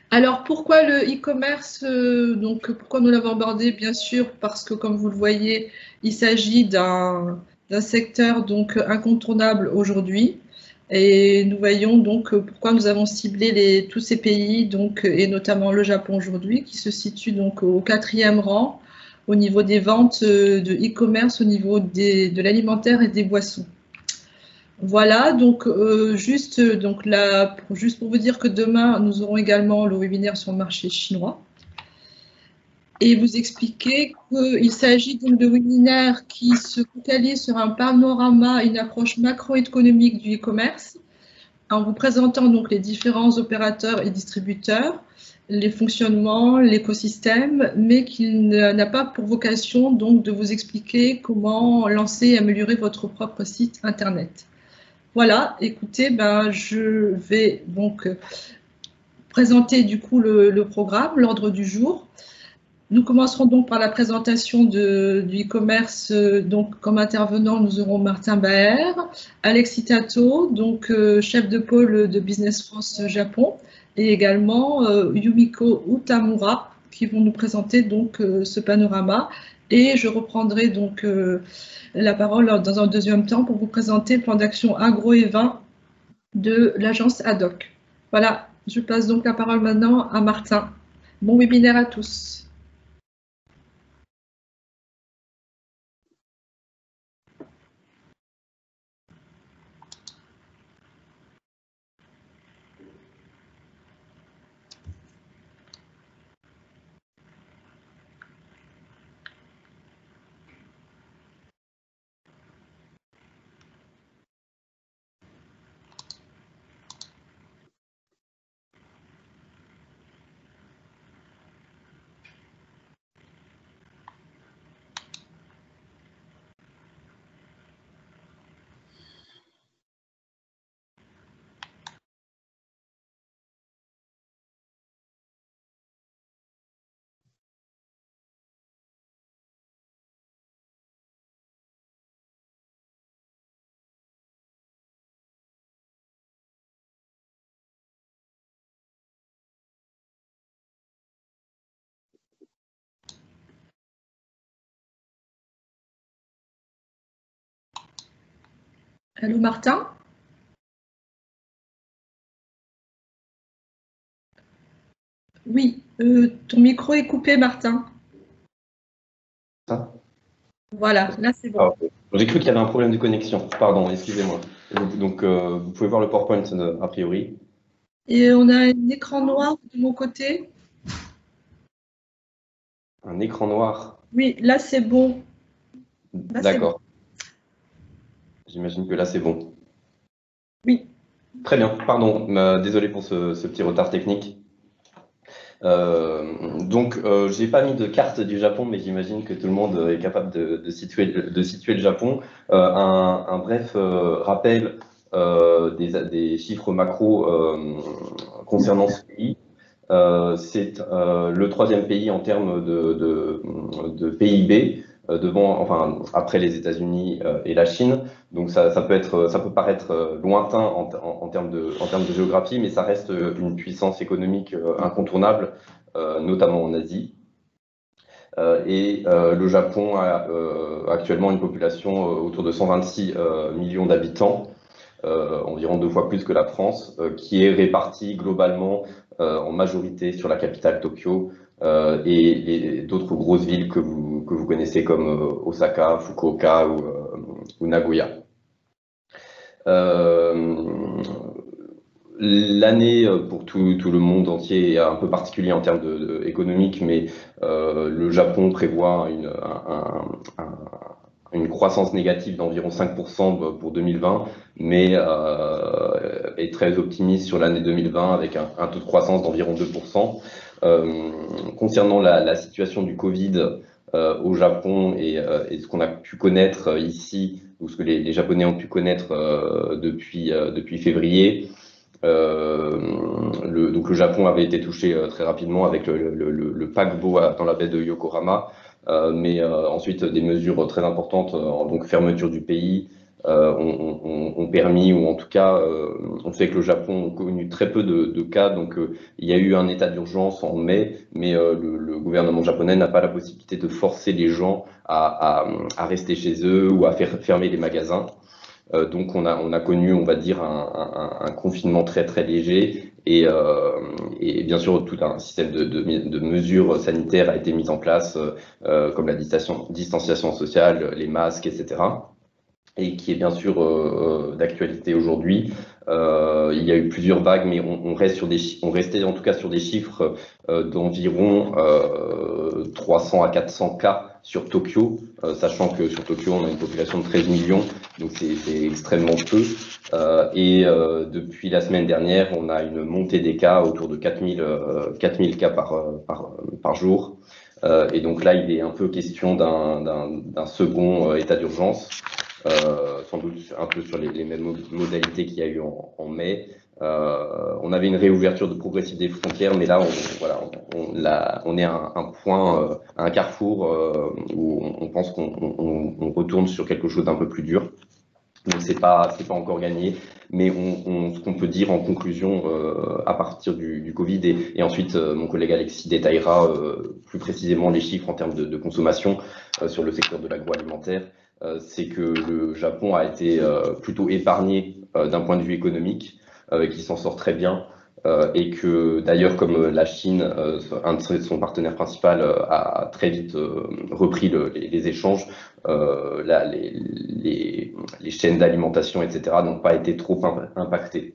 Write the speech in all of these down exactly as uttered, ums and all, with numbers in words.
Alors, pourquoi le e-commerce euh, Donc, pourquoi nous l'avons abordé? Bien sûr, parce que, comme vous le voyez, il s'agit d'un d'un secteur donc incontournable aujourd'hui. Et nous voyons donc pourquoi nous avons ciblé les, tous ces pays, donc, et notamment le Japon aujourd'hui, qui se situe donc au quatrième rang au niveau des ventes euh, de e-commerce, au niveau des, de l'alimentaire et des boissons. Voilà, donc euh, juste, donc là, pour, juste pour vous dire que demain, nous aurons également le webinaire sur le marché chinois et vous expliquer qu'il s'agit donc de webinaires qui se focalisent sur un panorama, une approche macroéconomique du e-commerce, en vous présentant donc les différents opérateurs et distributeurs, les fonctionnements, l'écosystème, mais qu'il n'a pas pour vocation donc de vous expliquer comment lancer et améliorer votre propre site internet. Voilà, écoutez, ben, je vais donc présenter du coup le, le programme, l'ordre du jour. Nous commencerons donc par la présentation de, du e-commerce. Donc, comme intervenant, nous aurons Martin Baer, Alexis Tato, donc euh, chef de pôle de Business France Japon, et également euh, Yumiko Utamura, qui vont nous présenter donc euh, ce panorama. Et je reprendrai donc euh, la parole dans un deuxième temps pour vous présenter le plan d'action agro et vin de l'agence A D O C. Voilà, je passe donc la parole maintenant à Martin. Bon webinaire à tous. Allô Martin? Oui, euh, ton micro est coupé Martin. Ça Voilà, là c'est bon. Ah, okay. J'ai cru qu'il y avait un problème de connexion. Pardon, excusez-moi. Donc, euh, vous pouvez voir le PowerPoint euh, a priori. Et on a un écran noir de mon côté. Un écran noir. Oui, là c'est bon. D'accord. J'imagine que là c'est bon. Oui. Très bien, pardon. Euh, désolé pour ce, ce petit retard technique. Euh, donc, euh, j'ai pas mis de carte du Japon, mais j'imagine que tout le monde est capable de, de, situer, de situer le Japon. Euh, un, un bref euh, rappel euh, des, des chiffres macro euh, concernant ce pays. Euh, c'est euh, le troisième pays en termes de, de, de P I B, euh, devant, enfin, après les États-Unis euh, et la Chine. Donc ça, ça peut être, ça peut paraître euh, lointain en, en, en, termes de, en termes de géographie, mais ça reste une puissance économique euh, incontournable, euh, notamment en Asie. Euh, et euh, le Japon a euh, actuellement une population euh, autour de cent vingt-six euh, millions d'habitants. Euh, environ deux fois plus que la France, euh, qui est répartie globalement euh, en majorité sur la capitale Tokyo euh, et, et d'autres grosses villes que vous, que vous connaissez comme euh, Osaka, Fukuoka ou, euh, ou Nagoya. Euh, L'année pour tout, tout, le monde entier est un peu particulier en termes de, de économique, mais euh, le Japon prévoit une, un, un, une croissance négative d'environ cinq pour cent pour deux mille vingt, mais euh, est très optimiste sur l'année deux mille vingt avec un, un taux de croissance d'environ deux pour cent. Euh, concernant la, la situation du Covid euh, au Japon et, euh, et ce qu'on a pu connaître ici, ou ce que les, les Japonais ont pu connaître euh, depuis, euh, depuis février, Euh, le, donc le Japon avait été touché euh, très rapidement avec le, le, le, le paquebot à, dans la baie de Yokohama, euh, mais euh, ensuite des mesures très importantes, euh, donc fermeture du pays, euh, ont, ont, ont permis, ou en tout cas euh, ont fait que le Japon a connu très peu de, de cas. Donc euh, il y a eu un état d'urgence en mai, mais euh, le, le gouvernement japonais n'a pas la possibilité de forcer les gens à, à, à rester chez eux ou à faire fermer les magasins. Euh, donc on a, on a connu, on va dire, un, un, un confinement très très léger et, euh, et bien sûr tout un système de, de, de mesures sanitaires a été mis en place, euh, comme la distanciation, distanciation sociale, les masques, et cetera. Et qui est bien sûr euh, d'actualité aujourd'hui. Euh, il y a eu plusieurs vagues, mais on, on reste sur des, on restait en tout cas sur des chiffres euh, d'environ euh, trois cents à quatre cents cas sur Tokyo, euh, sachant que sur Tokyo on a une population de treize millions, donc c'est extrêmement peu. Euh, et euh, depuis la semaine dernière, on a une montée des cas autour de quatre mille, euh, quatre mille cas par, par, par jour. Euh, et donc là, il est un peu question d'un second euh, état d'urgence. Euh, sans doute un peu sur les, les mêmes modalités qu'il y a eu en, en mai. Euh, on avait une réouverture de progressive des frontières, mais là, on, voilà, on, là, on est à un, un point, euh, à un carrefour euh, où on, on pense qu'on on, on retourne sur quelque chose d'un peu plus dur. Donc c'est pas c'est pas encore gagné, mais on, on, ce qu'on peut dire en conclusion euh, à partir du, du Covid et, et ensuite euh, mon collègue Alexis détaillera euh, plus précisément les chiffres en termes de, de consommation euh, sur le secteur de l'agroalimentaire. Euh, c'est que le Japon a été euh, plutôt épargné euh, d'un point de vue économique, euh, qui s'en sort très bien. Euh, et que d'ailleurs, comme la Chine, euh, un de son partenaire principal, euh, a très vite euh, repris le, les, les échanges, euh, là, les, les, les chaînes d'alimentation, et cetera, n'ont pas été trop impactées.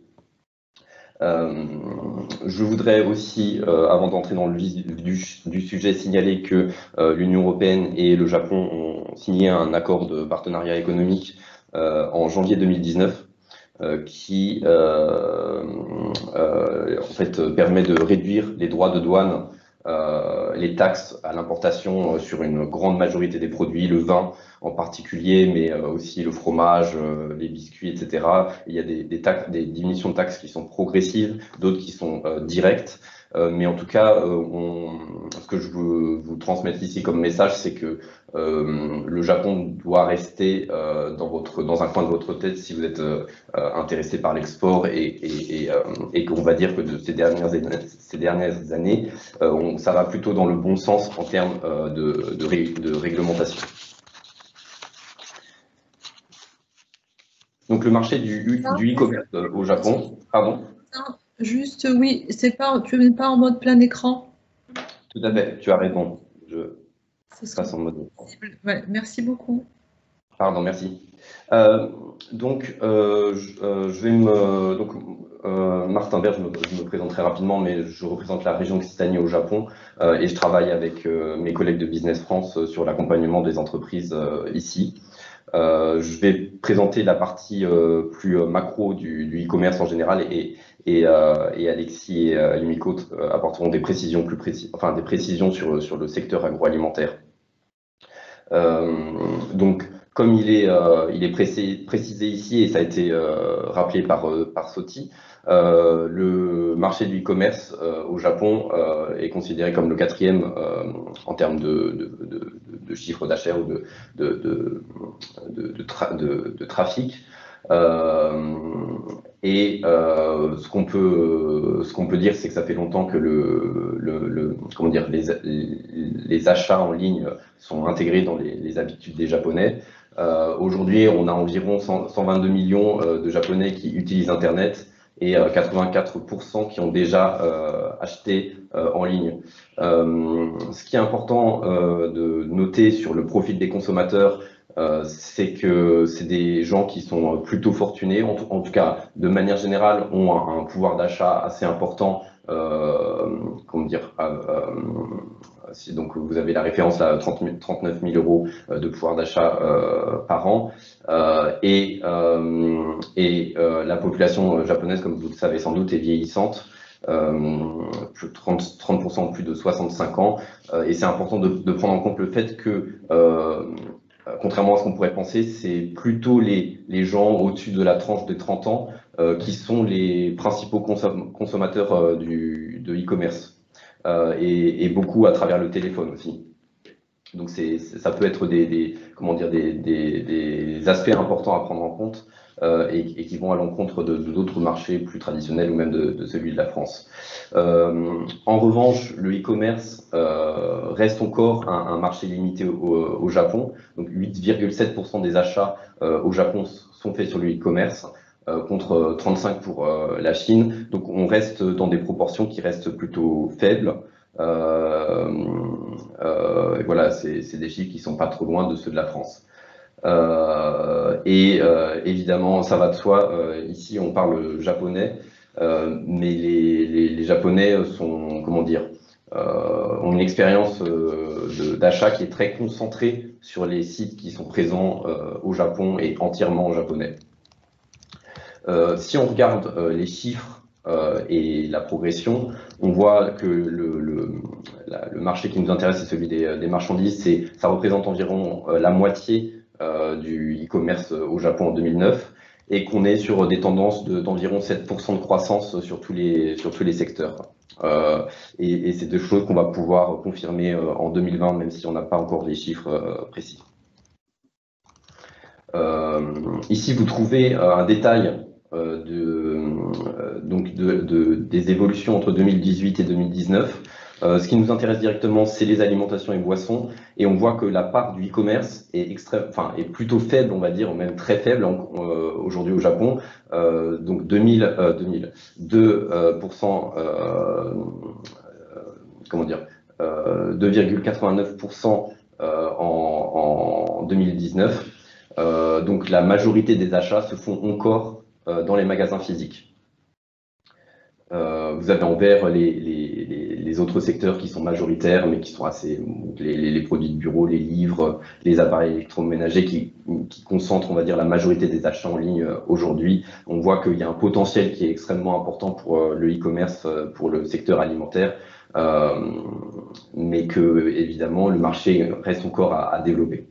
Euh, je voudrais aussi, euh, avant d'entrer dans le vif du, du sujet, signaler que euh, l'Union européenne et le Japon ont signé un accord de partenariat économique euh, en janvier deux mille dix-neuf. Euh, qui euh, euh, en fait permet de réduire les droits de douane, euh, les taxes à l'importation euh, sur une grande majorité des produits, le vin en particulier, mais euh, aussi le fromage, euh, les biscuits, et cetera. Il y a des, des, taxes, des diminutions de taxes qui sont progressives, d'autres qui sont euh, directes. Euh, mais en tout cas, euh, on, ce que je veux vous transmettre ici comme message, c'est que euh, le Japon doit rester euh, dans, votre, dans un coin de votre tête si vous êtes euh, intéressé par l'export et, et, et, euh, et qu'on va dire que de ces dernières, ces dernières années, euh, on, ça va plutôt dans le bon sens en termes euh, de, de, ré, de réglementation. Donc le marché du e-commerce euh, au Japon, pardon. Juste, oui, c'est pas, tu n'es pas en mode plein écran. Tout à fait, tu as raison. Je passe en mode écran. Ouais, merci beaucoup. Pardon, merci. Euh, donc, euh, je, euh, je vais me. Donc, euh, Martin Berg, je me, je me présente très rapidement, mais je représente la région Occitanie au Japon euh, et je travaille avec euh, mes collègues de Business France sur l'accompagnement des entreprises euh, ici. Euh, je vais présenter la partie euh, plus macro du e-commerce en général et, et, euh, et Alexis et euh, Yumiko euh, apporteront des précisions plus précises, enfin des précisions sur, sur le secteur agroalimentaire. Euh, donc, comme il est, euh, il est précisé, précisé ici et ça a été euh, rappelé par, euh, par Soti, euh, le marché du e-commerce euh, au Japon euh, est considéré comme le quatrième euh, en termes de, de, de, de chiffre d'achat ou de, de, de, de, de, tra de, de trafic. Euh, et euh, ce qu'on peut, ce qu'on peut dire, c'est que ça fait longtemps que le, le, le comment dire, les, les achats en ligne sont intégrés dans les, les habitudes des Japonais. Euh, Aujourd'hui, on a environ cent, cent vingt-deux millions euh, de Japonais qui utilisent Internet et euh, quatre-vingt-quatre pour cent qui ont déjà euh, acheté euh, en ligne. Euh, ce qui est important euh, de noter sur le profil des consommateurs, euh, c'est que c'est des gens qui sont plutôt fortunés, en tout, en tout cas de manière générale, ont un, un pouvoir d'achat assez important. Euh, comment dire euh, euh, donc vous avez la référence à trente-neuf mille euros de pouvoir d'achat euh, par an euh, et, euh, et euh, la population japonaise, comme vous le savez sans doute, est vieillissante. Euh, trente, trente pour cent plus de soixante-cinq ans euh, et c'est important de, de prendre en compte le fait que euh, contrairement à ce qu'on pourrait penser, c'est plutôt les, les gens au-dessus de la tranche des trente ans euh, qui sont les principaux consom consommateurs euh, du, de e-commerce euh, et, et beaucoup à travers le téléphone aussi. Donc c'est, ça peut être des, des comment dire, des, des, des aspects importants à prendre en compte euh, et, et qui vont à l'encontre de, de d'autres marchés plus traditionnels ou même de, de celui de la France. Euh, en revanche, le e-commerce euh, reste encore un, un marché limité au, au Japon. Donc huit virgule sept pour cent des achats euh, au Japon sont faits sur le e-commerce. Euh, contre trente-cinq pour euh, la Chine. Donc on reste dans des proportions qui restent plutôt faibles. Euh, euh, et voilà, c'est des chiffres qui sont pas trop loin de ceux de la France. Euh, et euh, évidemment, ça va de soi, euh, ici on parle japonais, euh, mais les, les, les Japonais sont, comment dire, euh, ont une expérience euh, d'achat qui est très concentrée sur les sites qui sont présents euh, au Japon et entièrement en japonais. Euh, si on regarde euh, les chiffres euh, et la progression, on voit que le, le, la, le marché qui nous intéresse, c'est celui des, des marchandises. Ça représente environ euh, la moitié euh, du e-commerce au Japon en deux mille neuf et qu'on est sur des tendances d'environ de, sept pour cent de croissance sur tous les, sur tous les secteurs. Euh, et et c'est deux choses qu'on va pouvoir confirmer euh, en deux mille vingt, même si on n'a pas encore les chiffres euh, précis. Euh, ici, vous trouvez euh, un détail euh, de, euh, donc de, de, des évolutions entre deux mille dix-huit et deux mille dix-neuf. Euh, ce qui nous intéresse directement, c'est les alimentations et boissons, et on voit que la part du e-commerce est extrême, enfin est plutôt faible, on va dire, ou même très faible euh, aujourd'hui au Japon. Euh, donc deux mille, euh, deux mille, deux pour cent, euh, euh, comment dire, euh, deux virgule quatre-vingt-neuf pour cent euh, en, en deux mille dix-neuf. Euh, donc la majorité des achats se font encore euh, dans les magasins physiques. Euh, vous avez en vert les, les, les, les autres secteurs qui sont majoritaires, mais qui sont assez les, les, les produits de bureau, les livres, les appareils électroménagers qui, qui concentrent, on va dire, la majorité des achats en ligne euh, aujourd'hui. On voit qu'il y a un potentiel qui est extrêmement important pour euh, le e-commerce, euh, pour le secteur alimentaire, euh, mais que évidemment le marché reste encore à, à développer.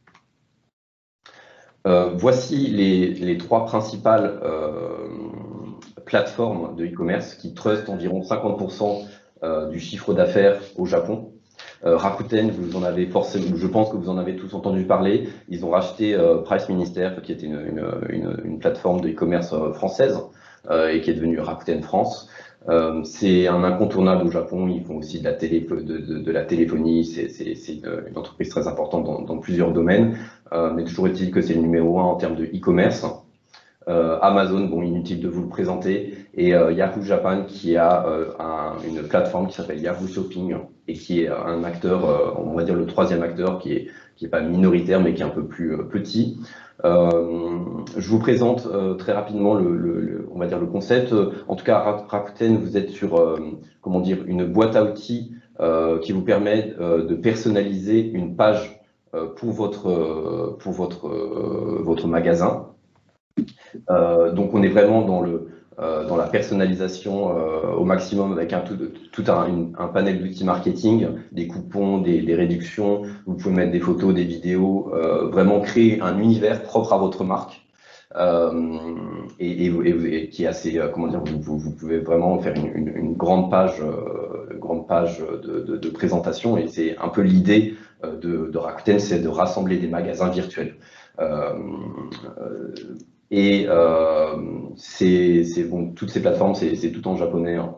Euh, voici les, les trois principales euh, plateformes de e-commerce qui trustent environ cinquante pour cent euh, du chiffre d'affaires au Japon. Euh, Rakuten, vous en avez forcément, je pense que vous en avez tous entendu parler. Ils ont racheté euh, Price Minister, qui était une, une, une, une plateforme de e-commerce euh, française euh, et qui est devenue Rakuten France. Euh, c'est un incontournable au Japon. Ils font aussi de la, télé, de, de, de la téléphonie. C'est une, une entreprise très importante dans, dans plusieurs domaines. Euh, mais toujours est-il que c'est le numéro un en termes de e-commerce. Euh, Amazon, bon, inutile de vous le présenter, et euh, Yahoo Japan qui a euh, un, une plateforme qui s'appelle Yahoo Shopping et qui est un acteur, euh, on va dire le troisième acteur qui est qui est pas minoritaire mais qui est un peu plus euh, petit. Euh, je vous présente euh, très rapidement le, le, le, on va dire le concept. En tout cas, Rakuten, vous êtes sur euh, comment dire une boîte à outils euh, qui vous permet euh, de personnaliser une page euh, pour votre euh, pour votre euh, votre magasin. Euh, donc on est vraiment dans le euh, dans la personnalisation euh, au maximum avec un tout, tout un, une, un panel d'outils marketing, des coupons, des, des réductions. Vous pouvez mettre des photos, des vidéos, euh, vraiment créer un univers propre à votre marque. Euh, et, et, et, et qui est assez, euh, comment dire, vous, vous, vous pouvez vraiment faire une, une, une grande page, euh, grande page de, de, de présentation. Et c'est un peu l'idée euh, de, de Rakuten, c'est de rassembler des magasins virtuels. Euh, euh, et euh, c'est bon, toutes ces plateformes, c'est tout en japonais. Hein.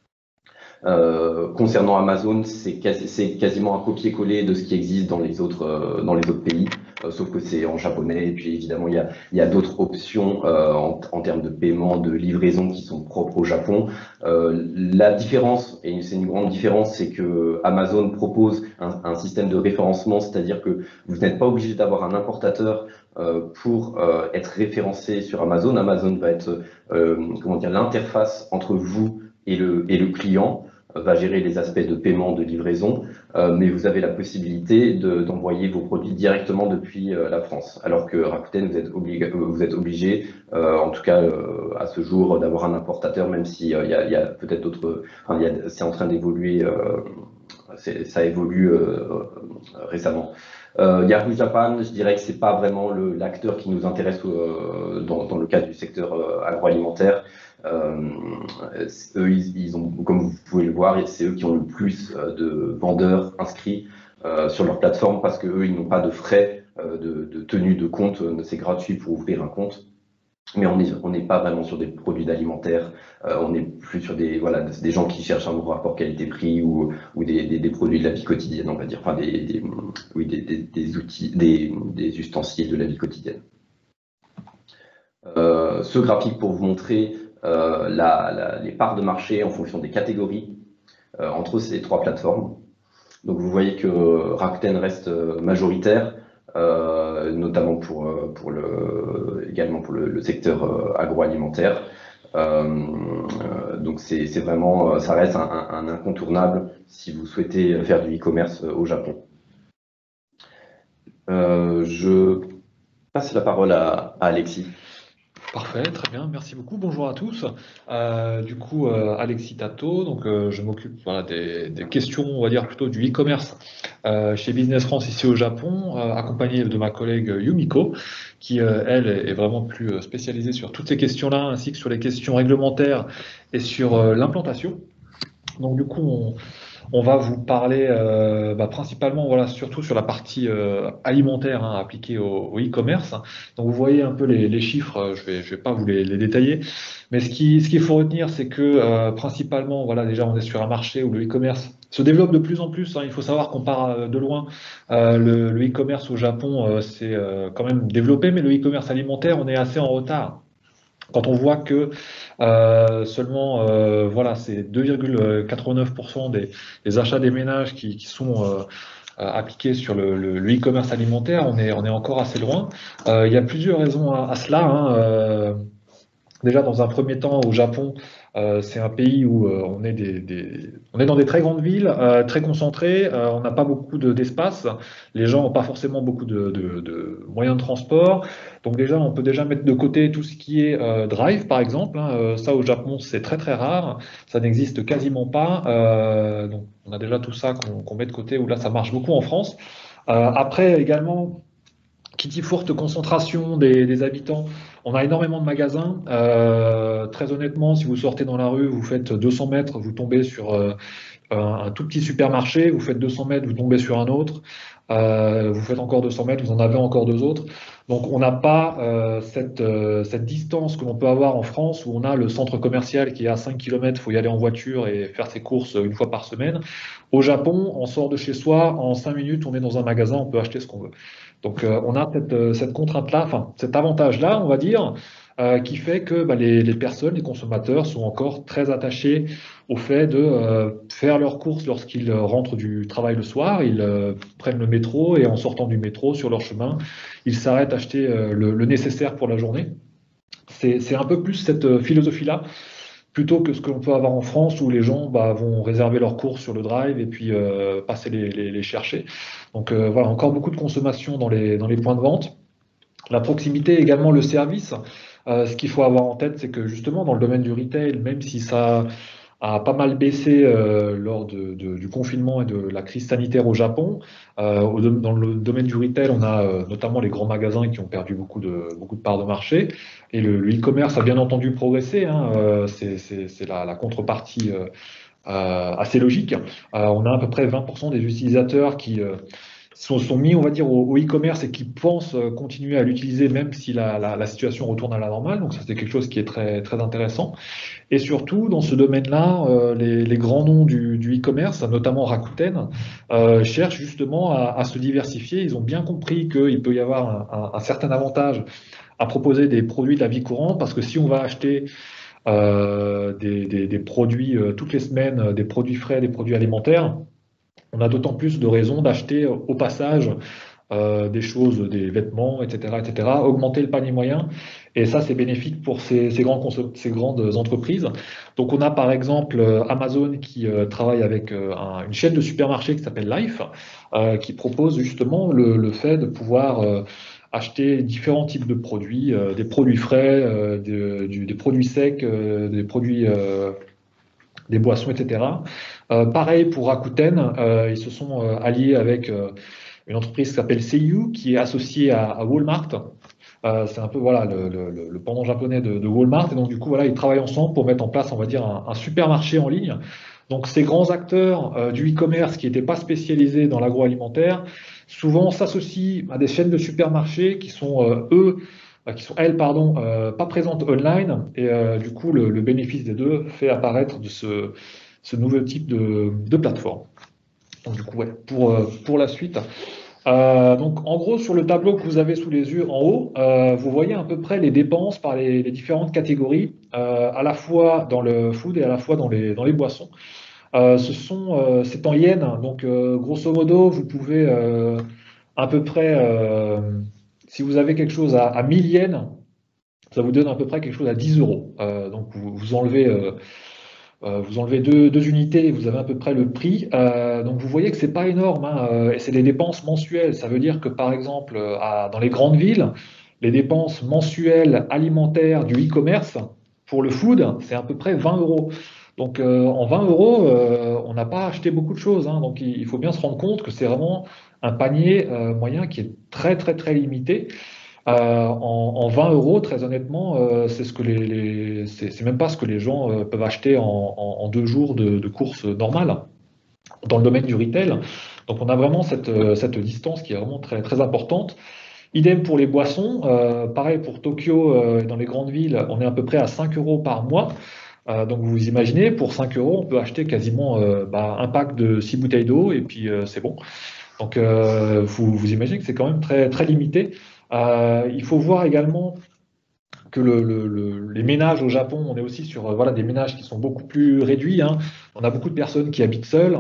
Euh, concernant Amazon, c'est quasi, quasiment un copier-coller de ce qui existe dans les autres, euh, dans les autres pays, euh, sauf que c'est en japonais. Et puis évidemment, il y a, il y a d'autres options euh, en, en termes de paiement, de livraison qui sont propres au Japon. Euh, la différence, et c'est une grande différence, c'est que Amazon propose un, un système de référencement, c'est-à-dire que vous n'êtes pas obligé d'avoir un importateur euh, pour euh, être référencé sur Amazon. Amazon va être, euh, comment dire, l'interface entre vous et le, et le client, va gérer les aspects de paiement, de livraison, euh, mais vous avez la possibilité d'envoyer de, vos produits directement depuis euh, la France. Alors que Rakuten, vous êtes, obligé, vous êtes obligé, euh, en tout cas euh, à ce jour, d'avoir un importateur, même s'il euh, y a, y a peut-être d'autres... Enfin, c'est en train d'évoluer, euh, ça évolue euh, récemment. Euh, Yahoo Japan, je dirais que c'est pas vraiment l'acteur qui nous intéresse euh, dans, dans le cadre du secteur euh, agroalimentaire. Euh, eux, ils, ils ont, comme vous pouvez le voir, c'est eux qui ont le plus de vendeurs inscrits euh, sur leur plateforme parce qu'eux, ils n'ont pas de frais euh, de, de tenue de compte. C'est gratuit pour ouvrir un compte. Mais on n'est on n'est pas vraiment sur des produits alimentaires, euh, on est plus sur des, voilà, des gens qui cherchent un bon rapport qualité-prix ou, ou des, des, des produits de la vie quotidienne, on va dire, enfin des, des, oui, des, des, des outils, des, des ustensiles de la vie quotidienne. Euh, ce graphique pour vous montrer euh, la, la, les parts de marché en fonction des catégories euh, entre ces trois plateformes. Donc vous voyez que Rakuten reste majoritaire, euh, notamment pour, pour le, également pour le, le secteur agroalimentaire. Euh, donc c'est vraiment, ça reste un, un incontournable si vous souhaitez faire du e-commerce au Japon. Euh, je passe la parole à, à Alexis. Parfait, très bien, merci beaucoup. Bonjour à tous. Euh, du coup, euh, Alexis Tato, donc euh, je m'occupe voilà, des, des questions, on va dire plutôt du e-commerce euh, chez Business France ici au Japon, euh, accompagné de ma collègue Yumiko, qui euh, elle est vraiment plus spécialisée sur toutes ces questions-là, ainsi que sur les questions réglementaires et sur euh, l'implantation. Donc du coup, on, on va vous parler euh, bah, principalement, voilà, surtout sur la partie euh, alimentaire hein, appliquée au, au e-commerce. Donc vous voyez un peu les, les chiffres, je vais, je vais pas vous les, les détailler, mais ce qui, ce qu'il faut retenir, c'est que euh, principalement, voilà, déjà on est sur un marché où le e-commerce se développe de plus en plus. Hein. Il faut savoir qu'on part de loin. Euh, le, le e-commerce au Japon, euh, c'est euh, quand même développé, mais le e-commerce alimentaire, on est assez en retard. Quand on voit que euh, seulement euh, voilà, c'est deux virgule quatre-vingt-neuf pour cent des, des achats des ménages qui, qui sont euh, appliqués sur le, le, le e-commerce alimentaire, on est, on est encore assez loin. Euh, il y a plusieurs raisons à, à cela. Hein. Euh, déjà, dans un premier temps, au Japon, euh, c'est un pays où euh, on, est des, des, on est dans des très grandes villes, euh, très concentrées, euh, on n'a pas beaucoup d'espace, les gens n'ont pas forcément beaucoup de, de, de moyens de transport. Donc déjà, on peut déjà mettre de côté tout ce qui est euh, drive, par exemple. Hein. Euh, ça, au Japon, c'est très très rare, ça n'existe quasiment pas. Euh, donc on a déjà tout ça qu'on qu'on met de côté, où là, ça marche beaucoup en France. Euh, après, également, qui dit forte concentration des, des habitants, on a énormément de magasins. Euh, très honnêtement, si vous sortez dans la rue, vous faites deux cents mètres, vous tombez sur euh, un, un tout petit supermarché. Vous faites deux cents mètres, vous tombez sur un autre. Euh, vous faites encore deux cents mètres, vous en avez encore deux autres. Donc on n'a pas euh, cette, euh, cette distance que l'on peut avoir en France où on a le centre commercial qui est à cinq kilomètres, il faut y aller en voiture et faire ses courses une fois par semaine. Au Japon, on sort de chez soi, en cinq minutes, on est dans un magasin, on peut acheter ce qu'on veut. Donc euh, on a cette, cette contrainte-là, enfin cet avantage-là, on va dire, euh, qui fait que bah, les, les personnes, les consommateurs sont encore très attachés au fait de euh, faire leurs courses lorsqu'ils rentrent du travail le soir. Ils euh, prennent le métro et en sortant du métro, sur leur chemin, ils s'arrêtent acheter euh, le, le nécessaire pour la journée. C'est un peu plus cette euh, philosophie-là plutôt que ce que l'on peut avoir en France où les gens bah, vont réserver leurs courses sur le drive et puis euh, passer les, les, les chercher. Donc euh, voilà, encore beaucoup de consommation dans les, dans les points de vente. La proximité, également le service. Euh, ce qu'il faut avoir en tête, c'est que justement dans le domaine du retail, même si ça a pas mal baissé euh, lors de, de, du confinement et de la crise sanitaire au Japon, euh, au, dans le domaine du retail, on a euh, notamment les grands magasins qui ont perdu beaucoup de, beaucoup de parts de marché. Et le e-commerce a bien entendu progressé. Hein, euh, c'est la, la contrepartie euh, euh, assez logique. Euh, on a à peu près vingt pour cent des utilisateurs qui euh, sont, sont mis, on va dire, au e-commerce et qui pensent continuer à l'utiliser même si la, la, la situation retourne à la normale. Donc ça, c'est quelque chose qui est très, très intéressant. Et surtout, dans ce domaine-là, euh, les, les grands noms du, du e-commerce, notamment Rakuten, euh, cherchent justement à, à se diversifier. Ils ont bien compris qu'il peut y avoir un, un, un certain avantage à proposer des produits de la vie courante, parce que si on va acheter euh, des, des, des produits euh, toutes les semaines, euh, des produits frais, des produits alimentaires, on a d'autant plus de raisons d'acheter euh, au passage euh, des choses, des vêtements, et cetera, et cetera, augmenter le panier moyen. Et ça, c'est bénéfique pour ces, ces, grands ces grandes entreprises. Donc, on a par exemple Amazon qui euh, travaille avec euh, un, une chaîne de supermarchés qui s'appelle Life, euh, qui propose justement le, le fait de pouvoir euh, acheter différents types de produits, euh, des produits frais, euh, de, du, des produits secs, euh, des produits, euh, des boissons, et cetera. Euh, pareil pour Rakuten, euh, ils se sont euh, alliés avec euh, une entreprise qui s'appelle Seiyu, qui est associée à, à Walmart. Euh, c'est un peu voilà le, le, le pendant japonais de, de Walmart. Et donc du coup voilà, ils travaillent ensemble pour mettre en place, on va dire, un, un supermarché en ligne Donc ces grands acteurs euh, du e-commerce qui n'étaient pas spécialisés dans l'agroalimentaire, souvent s'associent à des chaînes de supermarchés qui sont euh, eux, euh, qui sont elles, pardon, euh, pas présentes online, et euh, du coup le, le bénéfice des deux fait apparaître de ce, ce nouveau type de, de plateforme. Donc du coup, ouais, pour, euh, pour la suite. Euh, donc en gros, sur le tableau que vous avez sous les yeux en haut, euh, vous voyez à peu près les dépenses par les, les différentes catégories, euh, à la fois dans le food et à la fois dans les, dans les boissons. Euh, ce sont, euh, c'est en yens, donc euh, grosso modo, vous pouvez euh, à peu près, euh, si vous avez quelque chose à, à mille yens, ça vous donne à peu près quelque chose à dix euros. Euh, donc vous, vous enlevez, euh, euh, vous enlevez deux, deux unités et vous avez à peu près le prix. Euh, donc vous voyez que c'est pas énorme, hein, euh, et c'est des dépenses mensuelles. Ça veut dire que par exemple, à- dans les grandes villes, les dépenses mensuelles alimentaires du e-commerce pour le food, c'est à peu près vingt euros. Donc euh, en vingt euros, euh, on n'a pas acheté beaucoup de choses, hein. Donc il, il faut bien se rendre compte que c'est vraiment un panier euh, moyen qui est très très très limité. Euh, en, en vingt euros, très honnêtement, euh, c'est ce que les, les- c'est c'est même pas ce que les gens euh, peuvent acheter en, en- en deux jours de, de course normale dans le domaine du retail. Donc on a vraiment cette, euh, cette distance qui est vraiment très, très importante. Idem pour les boissons. Euh, pareil pour Tokyo, euh, dans les grandes villes, on est à peu près à cinq euros par mois. Euh, donc vous imaginez, pour cinq euros, on peut acheter quasiment euh, bah, un pack de six bouteilles d'eau et puis euh, c'est bon. Donc euh, vous, vous imaginez que c'est quand même très, très limité. Euh, il faut voir également que le, le, le, les ménages au Japon, on est aussi sur euh, voilà, des ménages qui sont beaucoup plus réduits, hein. On a beaucoup de personnes qui habitent seules,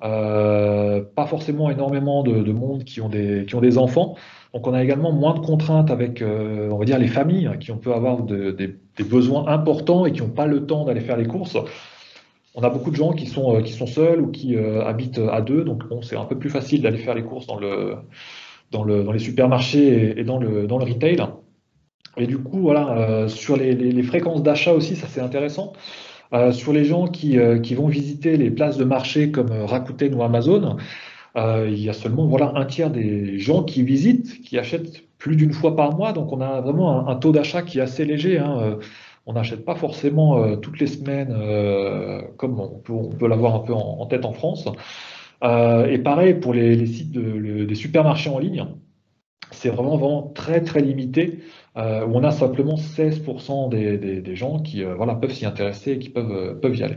euh, pas forcément énormément de, de monde qui ont, des, qui ont des enfants. Donc on a également moins de contraintes avec, euh, on va dire, les familles, hein, qui on peut avoir de, des, des besoins importants et qui n'ont pas le temps d'aller faire les courses. On a beaucoup de gens qui sont, euh, qui sont seuls ou qui euh, habitent à deux, donc bon, c'est un peu plus facile d'aller faire les courses dans, le, dans, le, dans les supermarchés et, et dans, le, dans le retail. Et du coup, voilà, euh, sur les, les- les fréquences d'achat aussi, ça c'est intéressant. Euh, sur les gens qui, euh, qui vont visiter les places de marché comme euh, Rakuten ou Amazon, euh, il y a seulement voilà, un tiers des gens qui visitent, qui achètent plus d'une fois par mois. Donc on a vraiment un, un taux d'achat qui est assez léger, hein. Euh, on n'achète pas forcément euh, toutes les semaines euh, comme on peut, on peut l'avoir un peu en, en tête en France. Euh, et pareil pour les, les sites de- le- des supermarchés en ligne, c'est vraiment, vraiment très très limité, euh, où on a simplement seize pour cent des, des- des gens qui euh, voilà, peuvent s'y intéresser et qui peuvent, euh, peuvent y aller.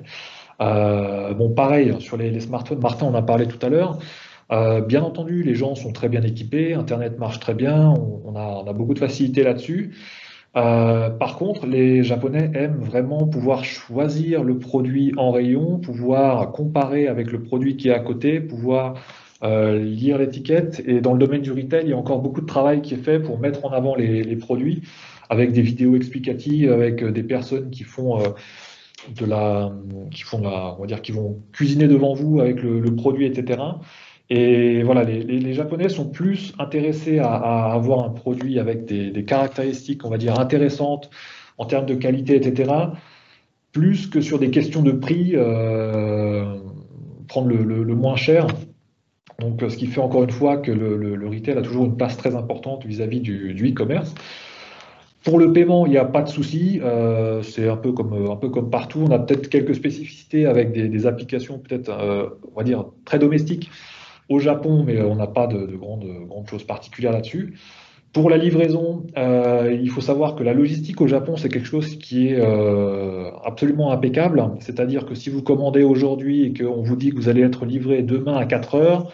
Euh, bon, pareil, sur les, les smartphones, Martin en a parlé tout à l'heure. Euh, bien entendu, les gens sont très bien équipés, Internet marche très bien, on, on a, on a beaucoup de facilité là-dessus. Euh, par contre, les Japonais aiment vraiment pouvoir choisir le produit en rayon, pouvoir comparer avec le produit qui est à côté, pouvoir euh, lire l'étiquette. Et dans le domaine du retail, il y a encore beaucoup de travail qui est fait pour mettre en avant les, les produits, avec des vidéos explicatives, avec euh, des personnes qui font euh, de la, qui font de la, on va dire, qui vont cuisiner devant vous avec le, le produit, et cetera. Et voilà, les, les- les Japonais sont plus intéressés à, à avoir un produit avec des, des caractéristiques, on va dire, intéressantes en termes de qualité, et cetera, plus que sur des questions de prix, euh, prendre le, le- le moins cher. Donc, ce qui fait encore une fois que le, le- le retail a toujours une place très importante vis-à-vis du, du e-commerce. Pour le paiement, il n'y a pas de souci. Euh, c'est un peu comme, un peu comme partout. On a peut-être quelques spécificités avec des, des applications peut-être, euh, on va dire, très domestiques au Japon, mais on n'a pas de, de grandes, grandes choses particulières là-dessus. Pour la livraison, euh, il faut savoir que la logistique au Japon, c'est quelque chose qui est euh, absolument impeccable. C'est-à-dire que si vous commandez aujourd'hui et qu'on vous dit que vous allez être livré demain à quatre heures,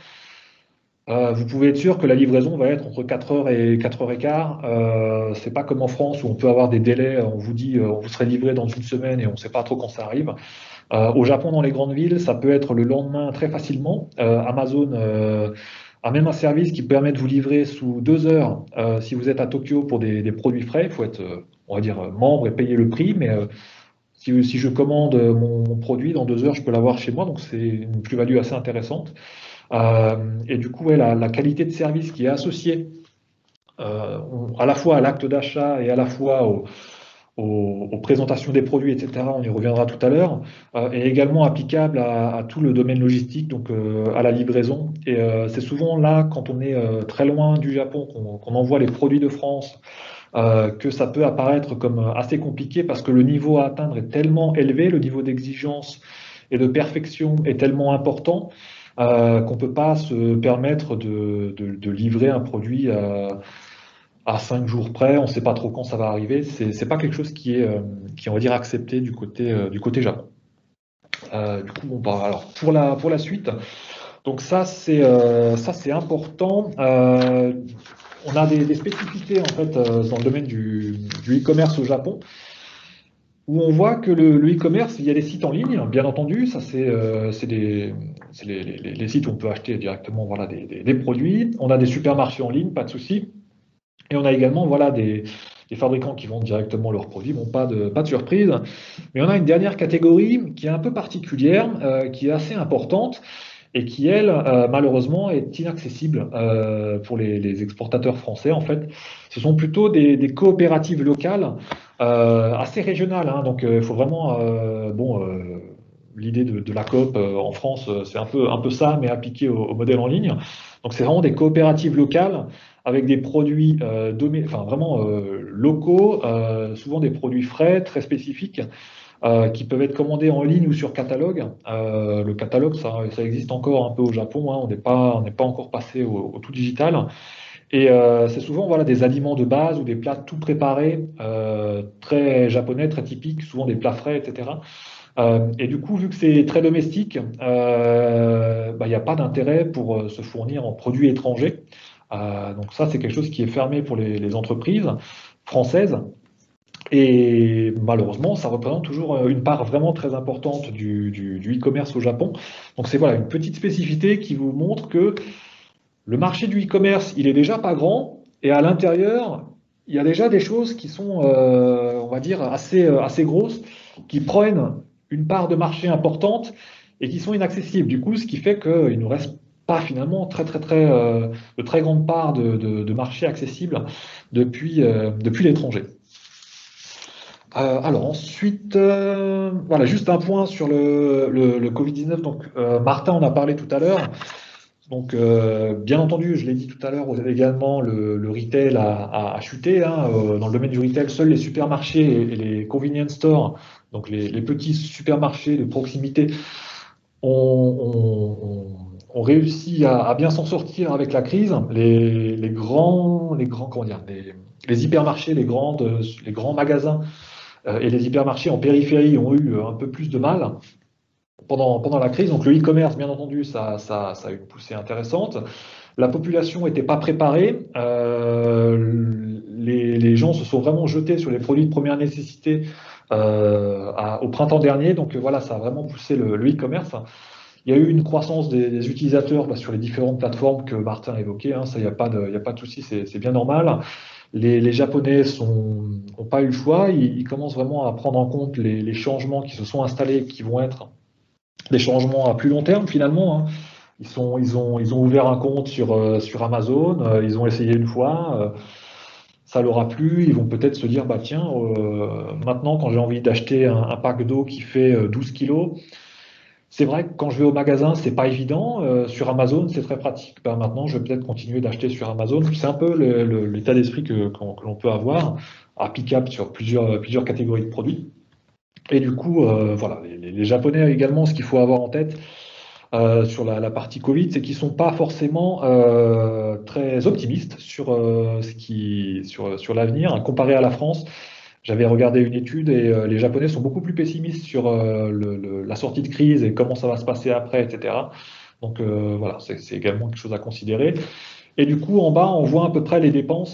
euh, vous pouvez être sûr que la livraison va être entre quatre heures et quatre heures quinze. Euh, c'est pas comme en France où on peut avoir des délais, on vous dit euh, on vous serez livré dans une semaine et on ne sait pas trop quand ça arrive. Euh, au Japon, dans les grandes villes, ça peut être le lendemain très facilement. Euh, Amazon euh, a même un service qui permet de vous livrer sous deux heures euh, si vous êtes à Tokyo pour des, des produits frais. Il faut être, euh, on va dire, euh, membre et payer le prix, mais euh, si, si je commande euh, mon, mon produit dans deux heures, je peux l'avoir chez moi, donc c'est une plus-value assez intéressante. Euh, et du coup, ouais, la, la qualité de service qui est associée euh, à la fois à l'acte d'achat et à la fois au, aux, aux présentations des produits, et cetera, on y reviendra tout à l'heure, euh, est également applicable à, à tout le domaine logistique, donc euh, à la livraison. Et euh, c'est souvent là, quand on est euh, très loin du Japon, qu'on qu'on envoie les produits de France, euh, que ça peut apparaître comme assez compliqué parce que le niveau à atteindre est tellement élevé, le niveau d'exigence et de perfection est tellement important euh, qu'on ne peut pas se permettre de, de, de livrer un produit à, à cinq jours près, on ne sait pas trop quand ça va arriver. C'est n'est pas quelque chose qui est, euh, qui est, on va dire, accepté du côté, euh, du côté Japon. Euh, du coup, bon, bah, alors, pour la, pour la suite, donc ça c'est euh, ça c'est important. Euh, on a des, des spécificités en fait euh, dans le domaine du, du e-commerce au Japon, où on voit que le, le e-commerce, il y a des sites en ligne, bien entendu, ça c'est euh, les, les, les, les sites où on peut acheter directement voilà, des, des, des produits. On a des supermarchés en ligne, pas de souci. Et on a également voilà, des, des fabricants qui vendent directement leurs produits, bon, pas de, pas de surprise. Mais on a une dernière catégorie qui est un peu particulière, euh, qui est assez importante, et qui, elle, euh, malheureusement, est inaccessible euh, pour les, les exportateurs français. En fait, ce sont plutôt des, des coopératives locales, euh, assez régionales. Hein, donc, il euh, faut vraiment, euh, bon, euh, l'idée de, de la coop euh, en France, c'est un peu, un peu ça, mais appliqué au, au modèle en ligne. Donc, c'est vraiment des coopératives locales avec des produits, euh, domé- enfin, vraiment euh, locaux, euh, souvent des produits frais, très spécifiques. Euh, qui peuvent être commandés en ligne ou sur catalogue. Euh, le catalogue, ça, ça existe encore un peu au Japon, hein, on n'est pas, on n'est pas encore passé au, au tout digital. Et euh, c'est souvent voilà, des aliments de base ou des plats tout préparés, euh, très japonais, très typiques, souvent des plats frais, et cetera. Euh, et du coup, vu que c'est très domestique, euh, bah, il n'y a pas d'intérêt pour euh, se fournir en produits étrangers. Euh, donc ça, c'est quelque chose qui est fermé pour les, les entreprises françaises. Et malheureusement, ça représente toujours une part vraiment très importante du, du, du e-commerce au Japon. Donc c'est voilà une petite spécificité qui vous montre que le marché du e-commerce, il est déjà pas grand, et à l'intérieur, il y a déjà des choses qui sont, euh, on va dire, assez, assez grosses, qui prennent une part de marché importante et qui sont inaccessibles. Du coup, ce qui fait qu'il ne nous reste pas finalement très très très euh, de très grande part de, de, de marché accessible depuis, euh, depuis l'étranger. Euh, alors ensuite, euh, voilà, juste un point sur le, le, le Covid dix-neuf. Donc, euh, Martin en a parlé tout à l'heure. Donc, euh, bien entendu, je l'ai dit tout à l'heure également, le, le retail a, a, a chuté. Hein. Euh, dans le domaine du retail, seuls les supermarchés et, et les convenience stores, donc les, les petits supermarchés de proximité, ont, ont, ont réussi à, à bien s'en sortir avec la crise. Les, les grands, les grands, comment dire, les, les hypermarchés, les grandes, les grands magasins et les hypermarchés en périphérie ont eu un peu plus de mal pendant, pendant la crise. Donc le e-commerce, bien entendu, ça, ça, ça a eu une poussée intéressante. La population n'était pas préparée. Euh, les, les gens se sont vraiment jetés sur les produits de première nécessité euh, à, au printemps dernier. Donc voilà, ça a vraiment poussé le, le e-commerce. Il y a eu une croissance des, des utilisateurs bah, sur les différentes plateformes que Martin a évoquées. Hein. Ça, il n'y a pas de, il y a pas de souci, c'est bien normal. Les, les Japonais n'ont pas eu le choix, ils, ils, commencent vraiment à prendre en compte les, les changements qui se sont installés, qui vont être des changements à plus long terme finalement. Hein. Ils, sont, ils, ont, ils ont ouvert un compte sur, euh, sur Amazon, euh, ils ont essayé une fois, euh, ça leur a plu, ils vont peut-être se dire, bah tiens, euh, maintenant quand j'ai envie d'acheter un, un pack d'eau qui fait euh, douze kilos, c'est vrai que quand je vais au magasin, c'est pas évident. Euh, sur Amazon, c'est très pratique. Ben, maintenant, je vais peut-être continuer d'acheter sur Amazon. C'est un peu l'état l'esprit que, que l'on peut avoir, applicable sur plusieurs, plusieurs catégories de produits. Et du coup, euh, voilà, les, les Japonais également, ce qu'il faut avoir en tête euh, sur la, la partie Covid, c'est qu'ils sont pas forcément euh, très optimistes sur euh, ce qui, sur, sur l'avenir, hein, comparé à la France. J'avais regardé une étude et euh, les Japonais sont beaucoup plus pessimistes sur euh, le, le, la sortie de crise et comment ça va se passer après, et cetera. Donc euh, voilà, c'est également quelque chose à considérer. Et du coup, en bas, on voit à peu près les dépenses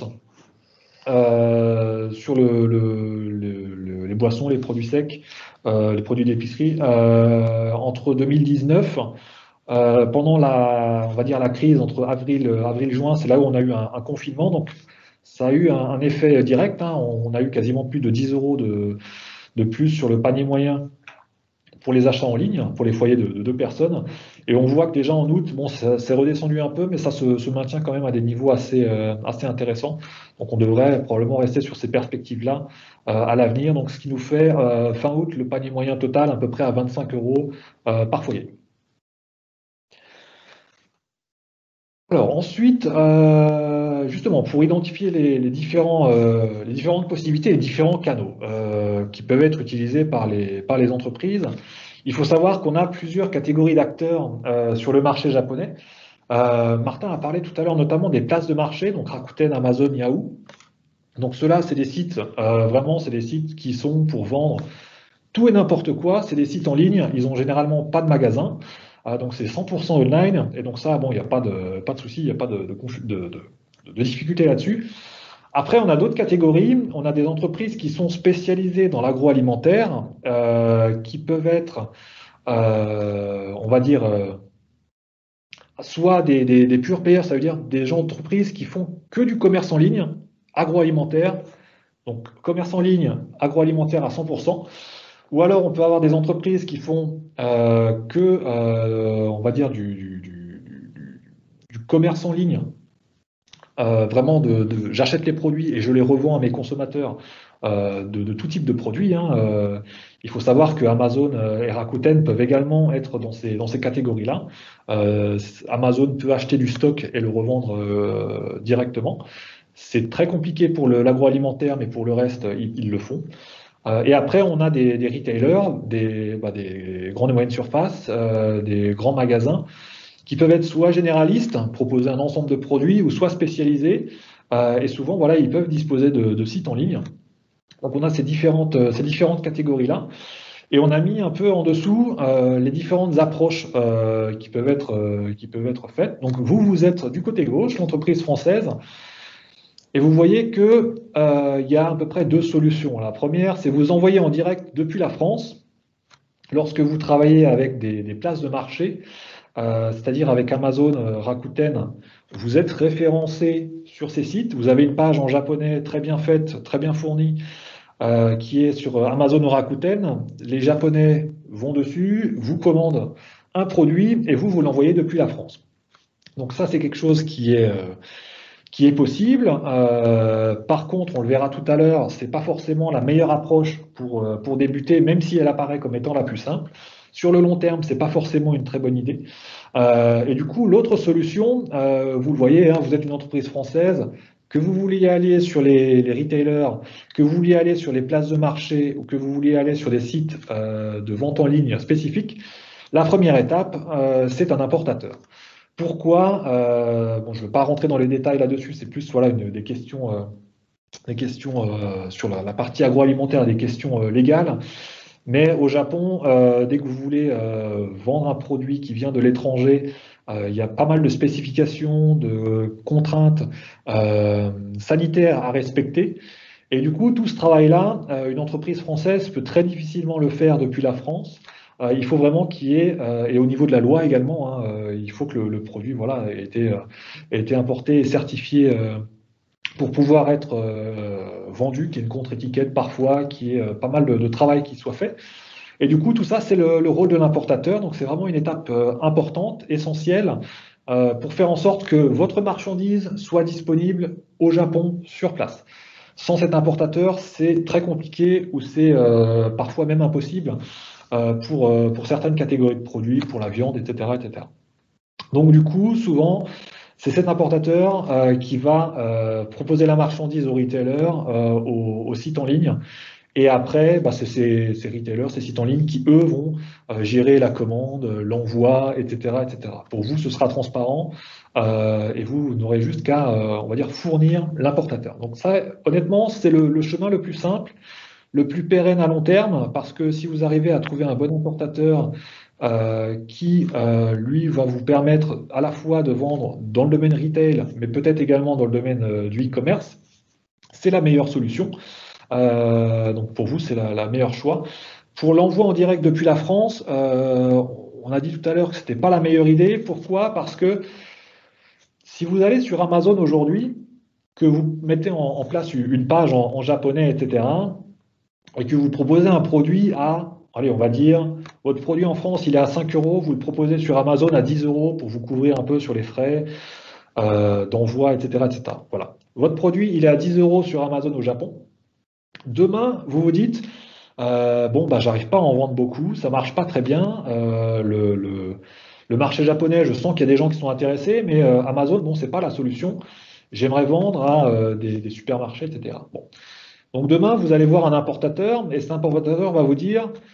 euh, sur le, le, le, les boissons, les produits secs, euh, les produits d'épicerie. Euh, entre deux mille dix-neuf, euh, pendant la, on va dire la crise entre avril, avril juin, c'est là où on a eu un, un confinement. Donc ça a eu un, un effet direct. Hein. On a eu quasiment plus de dix euros de, de plus sur le panier moyen pour les achats en ligne, pour les foyers de, de deux personnes. Et on voit que déjà en août, bon, c'est redescendu un peu, mais ça se, se maintient quand même à des niveaux assez, euh, assez intéressants. Donc on devrait probablement rester sur ces perspectives-là euh, à l'avenir. Donc ce qui nous fait euh, fin août le panier moyen total à peu près à vingt-cinq euros euh, par foyer. Alors ensuite, euh, justement, pour identifier les, les, différents, euh, les différentes possibilités, les différents canaux euh, qui peuvent être utilisés par les, par les entreprises, Il faut savoir qu'on a plusieurs catégories d'acteurs euh, sur le marché japonais. Euh, Martin a parlé tout à l'heure notamment des places de marché, donc Rakuten, Amazon, Yahoo. Donc ceux-là, c'est des sites, euh, vraiment, c'est des sites qui sont pour vendre tout et n'importe quoi. C'est des sites en ligne, ils ont généralement pas de magasin, euh, donc c'est cent pour cent online. Et donc ça, bon, il n'y a pas de, pas de souci, il n'y a pas de, de, de, de, de difficulté là-dessus. Après, on a d'autres catégories. On a des entreprises qui sont spécialisées dans l'agroalimentaire, euh, qui peuvent être, euh, on va dire, euh, soit des, des, des pure players, ça veut dire des entreprises qui font que du commerce en ligne, agroalimentaire, donc commerce en ligne, agroalimentaire à cent pour cent. Ou alors on peut avoir des entreprises qui font euh, que, euh, on va dire, du, du, du, du commerce en ligne, euh, vraiment de, de j'achète les produits et je les revends à mes consommateurs euh, de, de tout type de produits. Hein. Euh, il faut savoir que Amazon et Rakuten peuvent également être dans ces, dans ces catégories-là. Euh, Amazon peut acheter du stock et le revendre euh, directement. C'est très compliqué pour l'agroalimentaire, mais pour le reste, ils, ils le font. Euh, et après, on a des, des retailers, des, bah, des grandes et moyennes surfaces, euh, des grands magasins qui peuvent être soit généralistes, proposer un ensemble de produits, ou soit spécialisés. Euh, et souvent, voilà, ils peuvent disposer de, de sites en ligne. Donc, on a ces différentes, ces différentes catégories-là. Et on a mis un peu en dessous euh, les différentes approches euh, qui, peuvent être, euh, qui peuvent être faites. Donc, vous, vous êtes du côté gauche, l'entreprise française. Et vous voyez qu'il euh, y a à peu près deux solutions. La première, c'est vous envoyer en direct depuis la France. Lorsque vous travaillez avec des, des places de marché, euh, c'est-à-dire avec Amazon, euh, Rakuten, vous êtes référencé sur ces sites. Vous avez une page en japonais très bien faite, très bien fournie, euh, qui est sur Amazon ou Rakuten. Les Japonais vont dessus, vous commandent un produit et vous, vous l'envoyez depuis la France. Donc ça, c'est quelque chose qui est... Euh, qui est possible. Euh, par contre, on le verra tout à l'heure, c'est pas forcément la meilleure approche pour, pour débuter, même si elle apparaît comme étant la plus simple. Sur le long terme, c'est pas forcément une très bonne idée. Euh, et du coup, l'autre solution, euh, vous le voyez, hein, vous êtes une entreprise française, que vous vouliez aller sur les, les retailers, que vous vouliez aller sur les places de marché ou que vous vouliez aller sur des sites euh, de vente en ligne spécifiques, la première étape, euh, c'est un importateur. Pourquoi euh, bon, je ne veux pas rentrer dans les détails là-dessus, c'est plus voilà, une, des questions, euh, des questions euh, sur la, la partie agroalimentaire, des questions euh, légales. Mais au Japon, euh, dès que vous voulez euh, vendre un produit qui vient de l'étranger, euh, il y a pas mal de spécifications, de contraintes euh, sanitaires à respecter. Et du coup, tout ce travail-là, euh, une entreprise française peut très difficilement le faire depuis la France. Euh, il faut vraiment qu'il y ait, euh, et au niveau de la loi également, hein, euh, il faut que le, le produit voilà, ait été, euh, ait été importé et certifié euh, pour pouvoir être euh, vendu, qu'il y ait une contre-étiquette parfois, qu'il y ait euh, pas mal de, de travail qui soit fait. Et du coup, tout ça, c'est le, le rôle de l'importateur. Donc, c'est vraiment une étape euh, importante, essentielle, euh, pour faire en sorte que votre marchandise soit disponible au Japon sur place. Sans cet importateur, c'est très compliqué ou c'est euh, parfois même impossible. Euh, pour, euh, pour certaines catégories de produits, pour la viande, et cetera, et cetera. Donc du coup, souvent, c'est cet importateur euh, qui va euh, proposer la marchandise aux retailers, euh, au, au site en ligne, et après, bah, c'est ces, ces retailers, ces sites en ligne qui, eux, vont euh, gérer la commande, l'envoi, et cetera, et cetera. Pour vous, ce sera transparent, euh, et vous n'aurez juste qu'à, euh, on va dire, fournir l'importateur. Donc ça, honnêtement, c'est le, le chemin le plus simple, le plus pérenne à long terme, parce que si vous arrivez à trouver un bon importateur euh, qui, euh, lui, va vous permettre à la fois de vendre dans le domaine retail, mais peut-être également dans le domaine euh, du e-commerce, c'est la meilleure solution. Euh, donc pour vous, c'est la, la meilleure choix. Pour l'envoi en direct depuis la France, euh, on a dit tout à l'heure que ce n'était pas la meilleure idée. Pourquoi? Parce que si vous allez sur Amazon aujourd'hui, que vous mettez en, en place une page en, en japonais, et cetera, et que vous proposez un produit à, allez, on va dire, votre produit en France, il est à cinq euros, vous le proposez sur Amazon à dix euros pour vous couvrir un peu sur les frais euh, d'envoi, et cetera, et cetera. Voilà. Votre produit, il est à dix euros sur Amazon au Japon. Demain, vous vous dites, euh, bon, bah, j'arrive pas à en vendre beaucoup, ça marche pas très bien. Euh, le, le, le marché japonais, je sens qu'il y a des gens qui sont intéressés, mais euh, Amazon, bon, c'est pas la solution. J'aimerais vendre à euh, des, des supermarchés, et cetera. Bon. Donc demain, vous allez voir un importateur et cet importateur va vous dire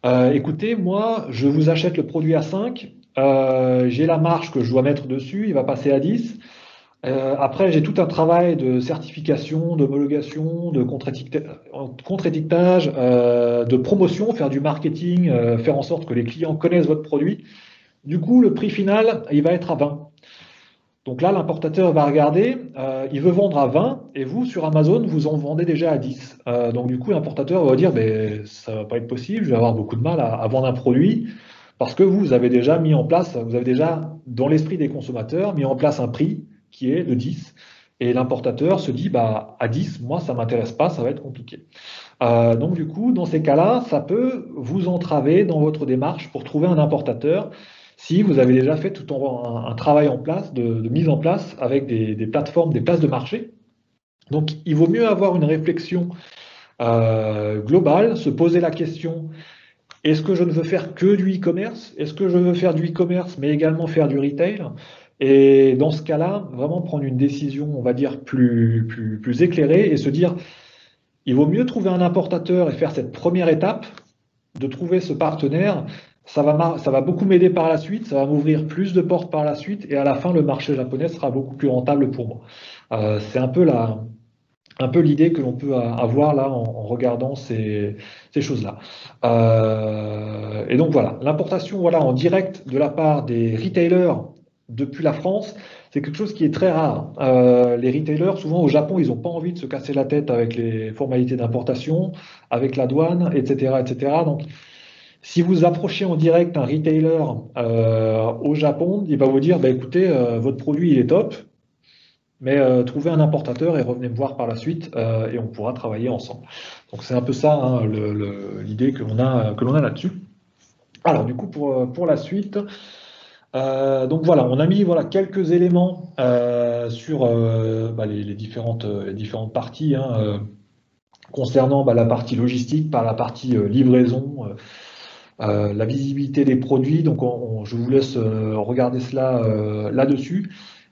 euh, écoutez, moi, je vous achète le produit à cinq, euh, j'ai la marge que je dois mettre dessus, il va passer à dix. Euh, après, j'ai tout un travail de certification, d'homologation, de contre-étiqueta- contre-étiquetage, euh, de promotion, faire du marketing, euh, faire en sorte que les clients connaissent votre produit. Du coup, le prix final, il va être à vingt. Donc là, l'importateur va regarder, euh, il veut vendre à vingt et vous, sur Amazon, vous en vendez déjà à dix. Euh, donc du coup, l'importateur va dire, ben, ça va pas être possible, je vais avoir beaucoup de mal à, à vendre un produit parce que vous avez déjà mis en place, vous avez déjà, dans l'esprit des consommateurs, mis en place un prix qui est de dix. Et l'importateur se dit, bah, à dix, moi, ça m'intéresse pas, ça va être compliqué. Euh, donc du coup, dans ces cas-là, ça peut vous entraver dans votre démarche pour trouver un importateur si vous avez déjà fait tout un, un travail en place, de, de mise en place avec des, des plateformes, des places de marché. Donc il vaut mieux avoir une réflexion euh, globale, se poser la question, est-ce que je ne veux faire que du e-commerce? Est-ce que je veux faire du e-commerce mais également faire du retail? Et dans ce cas-là, vraiment prendre une décision, on va dire, plus, plus, plus éclairée et se dire, il vaut mieux trouver un importateur et faire cette première étape, de trouver ce partenaire. Ça va, ça va beaucoup m'aider par la suite, ça va m'ouvrir plus de portes par la suite, et à la fin, le marché japonais sera beaucoup plus rentable pour moi. Euh, c'est un peu la, un peu l'idée que l'on peut avoir là en, en regardant ces, ces choses-là. Euh, et donc voilà, l'importation voilà, en direct de la part des retailers depuis la France, c'est quelque chose qui est très rare. Euh, les retailers, souvent au Japon, ils n'ont pas envie de se casser la tête avec les formalités d'importation, avec la douane, et cetera, et cetera. Donc, si vous approchez en direct un retailer euh, au Japon, il va vous dire, bah, écoutez, euh, votre produit il est top, mais euh, trouvez un importateur et revenez me voir par la suite euh, et on pourra travailler ensemble. Donc c'est un peu ça hein, l'idée que l'on a, que l'on a là-dessus. Alors du coup pour, pour la suite, euh, donc voilà, on a mis voilà, quelques éléments euh, sur euh, bah, les, les, différentes, les différentes parties hein, euh, concernant bah, la partie logistique, par la partie euh, livraison, euh, euh, la visibilité des produits. Donc on, on, je vous laisse euh, regarder cela euh, là-dessus.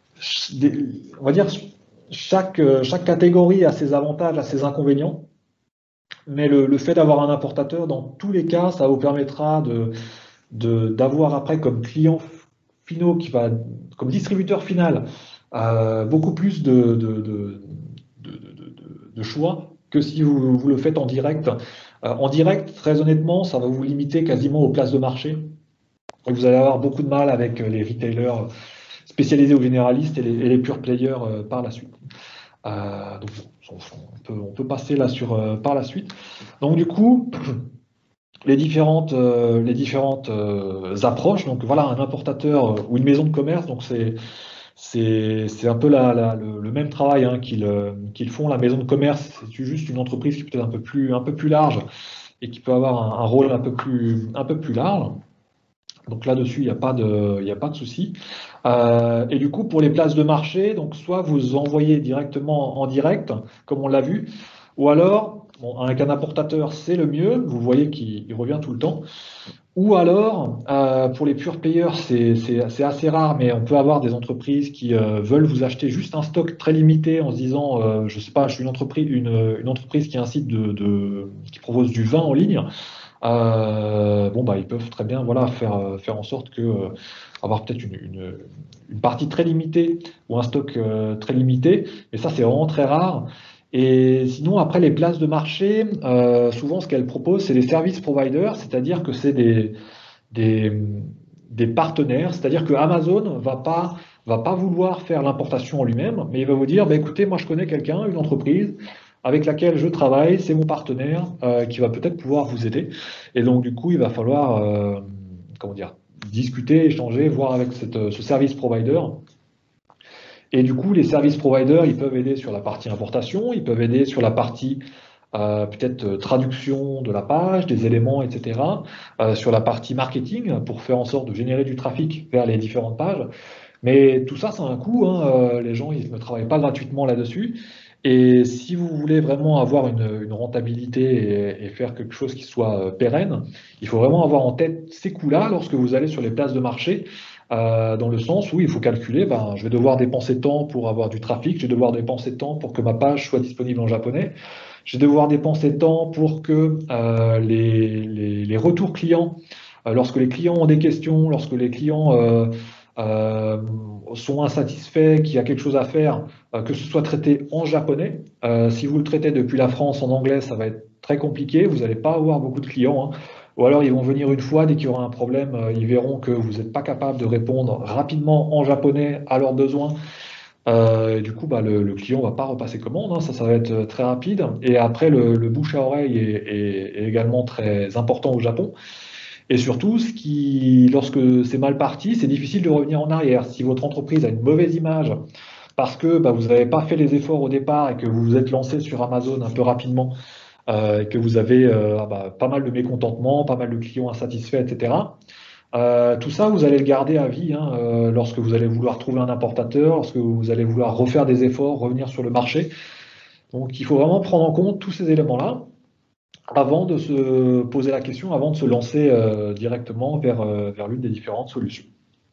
On va dire chaque, chaque catégorie a ses avantages, a ses inconvénients, mais le, le fait d'avoir un importateur, dans tous les cas, ça vous permettra de, de, d'avoir après comme client finaux, qui va, comme distributeur final, euh, beaucoup plus de, de, de, de, de choix que si vous, vous le faites en direct. Euh, en direct, très honnêtement, ça va vous limiter quasiment aux places de marché. Et vous allez avoir beaucoup de mal avec les retailers spécialisés ou généralistes et les, et les pure players euh, par la suite. Euh, donc, on peut, on peut passer là sur euh, par la suite. Donc du coup, les différentes, euh, les différentes euh, approches. Donc voilà, un importateur euh, ou une maison de commerce. Donc c'est c'est un peu la, la, le, le même travail hein, qu'ils euh, qu'ils font. La maison de commerce, c'est juste une entreprise qui peut être un peu plus un peu plus large et qui peut avoir un, un rôle un peu plus un peu plus large. Donc là-dessus, il n'y a pas de, il n'y a pas de souci. Euh, et du coup, pour les places de marché, donc soit vous envoyez directement en direct, comme on l'a vu, ou alors, bon, avec un importateur, c'est le mieux, vous voyez qu'il revient tout le temps. Ou alors, euh, pour les pure players, c'est assez rare, mais on peut avoir des entreprises qui euh, veulent vous acheter juste un stock très limité en se disant, euh, je sais pas, je suis une entreprise, une, une entreprise qui a un site de, de, qui propose du vin en ligne. Euh, bon, bah, ils peuvent très bien voilà, faire, faire en sorte que euh, avoir peut-être une, une, une partie très limitée ou un stock euh, très limité, mais ça c'est vraiment très rare. Et sinon, après les places de marché, euh, souvent ce qu'elles proposent, c'est des service providers, c'est-à-dire que c'est des, des, des partenaires, c'est-à-dire que Amazon va pas va pas vouloir faire l'importation en lui-même, mais il va vous dire, bah, écoutez, moi je connais quelqu'un, une entreprise avec laquelle je travaille, c'est mon partenaire euh, qui va peut-être pouvoir vous aider. Et donc du coup, il va falloir euh, comment dire, discuter, échanger, voir avec cette, ce service provider. Et du coup, les services providers, ils peuvent aider sur la partie importation, ils peuvent aider sur la partie euh, peut-être traduction de la page, des éléments, et cetera. Euh, sur la partie marketing, pour faire en sorte de générer du trafic vers les différentes pages. Mais tout ça, ça a un coût. Hein. Euh, les gens, ils ne travaillent pas gratuitement là-dessus. Et si vous voulez vraiment avoir une, une rentabilité et, et faire quelque chose qui soit pérenne, il faut vraiment avoir en tête ces coûts-là lorsque vous allez sur les places de marché, euh, dans le sens où il faut calculer, ben, je vais devoir dépenser tant pour avoir du trafic, je vais devoir dépenser tant pour que ma page soit disponible en japonais. je vais devoir dépenser temps pour que euh, les, les, les retours clients, euh, lorsque les clients ont des questions, lorsque les clients euh, euh, sont insatisfaits, qu'il y a quelque chose à faire, euh, que ce soit traité en japonais. Euh, si vous le traitez depuis la France en anglais, ça va être très compliqué, vous n'allez pas avoir beaucoup de clients, hein. Ou alors ils vont venir une fois, dès qu'il y aura un problème, euh, ils verront que vous n'êtes pas capable de répondre rapidement en japonais à leurs besoins. Euh, et du coup, bah, le, le client ne va pas repasser commande, hein, ça, ça va être très rapide. Et après, le, le bouche à oreille est, est- est également très important au Japon. Et surtout, ce qui, lorsque c'est mal parti, c'est difficile de revenir en arrière. Si votre entreprise a une mauvaise image parce que bah, vous n'avez pas fait les efforts au départ et que vous vous êtes lancé sur Amazon un peu rapidement, euh, et que vous avez euh, ah bah, pas mal de mécontentement, pas mal de clients insatisfaits, et cetera. Euh, tout ça, vous allez le garder à vie, hein, euh, lorsque vous allez vouloir trouver un importateur, lorsque vous allez vouloir refaire des efforts, revenir sur le marché. Donc, il faut vraiment prendre en compte tous ces éléments-là avant de se poser la question, avant de se lancer euh, directement vers, euh, vers l'une des différentes solutions.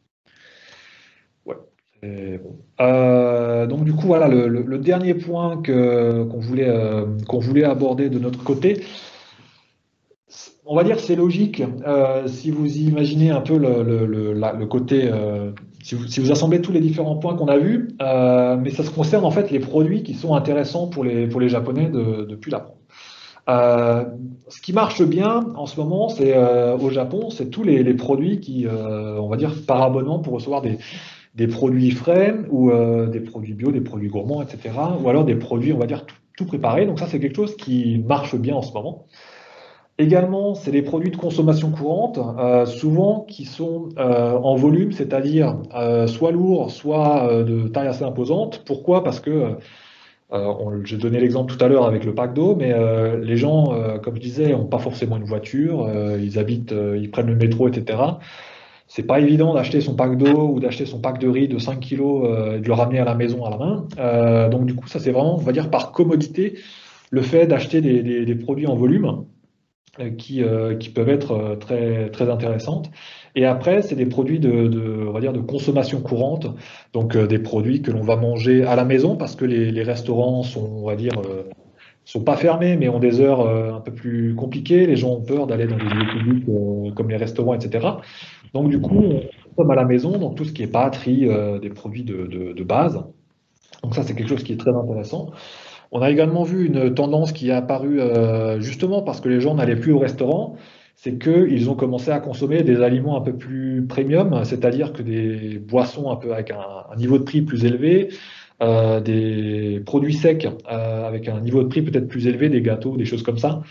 Ouais. Et bon. Euh, donc du coup, voilà, le, le- le dernier point que, qu'on voulait, euh, qu'on voulait aborder de notre côté, on va dire c'est logique. Euh, si vous imaginez un peu le, le- le- la- le côté, euh, si vous, si vous assemblez tous les différents points qu'on a vus, euh, mais ça se concerne en fait les produits qui sont intéressants pour les, pour les Japonais de- depuis la France. Euh, ce qui marche bien en ce moment, c'est euh, au Japon, c'est tous les, les produits qui, euh, on va dire, par abonnement pour recevoir des, des produits frais ou euh, des produits bio, des produits gourmands, et cetera. Ou alors des produits, on va dire, tout, tout préparés. Donc ça, c'est quelque chose qui marche bien en ce moment. Également, c'est des produits de consommation courante, euh, souvent qui sont euh, en volume, c'est-à-dire euh, soit lourds, soit euh, de taille assez imposante. Pourquoi? Parce que euh, on- j'ai donné l'exemple tout à l'heure avec le pack d'eau, mais euh, les gens, euh, comme je disais, n'ont pas forcément une voiture, euh, ils habitent, euh, ils prennent le métro, et cetera. C'est pas évident d'acheter son pack d'eau ou d'acheter son pack de riz de cinq kilos euh, et de le ramener à la maison à la main. Euh, donc du coup, ça c'est vraiment, on va dire, par commodité, le fait d'acheter des, des- des produits en volume euh, qui, euh, qui peuvent être euh, très, très intéressantes. Et après, c'est des produits de, de, on va dire, de consommation courante, donc euh, des produits que l'on va manger à la maison parce que les, les restaurants sont, on va dire, euh, sont pas fermés, mais ont des heures euh, un peu plus compliquées. Les gens ont peur d'aller dans des lieux publics euh, comme les restaurants, et cetera. Donc du coup, on consomme à la maison, donc tout ce qui est pâtisserie, euh, des produits de, de, de base. Donc ça, c'est quelque chose qui est très intéressant. On a également vu une tendance qui est apparue euh, justement parce que les gens n'allaient plus au restaurant, c'est qu'ils ont commencé à consommer des aliments un peu plus premium, c'est-à-dire que des boissons un peu avec un, un niveau de prix plus élevé, euh, des produits secs euh, avec un niveau de prix peut-être plus élevé, des gâteaux, des choses comme ça,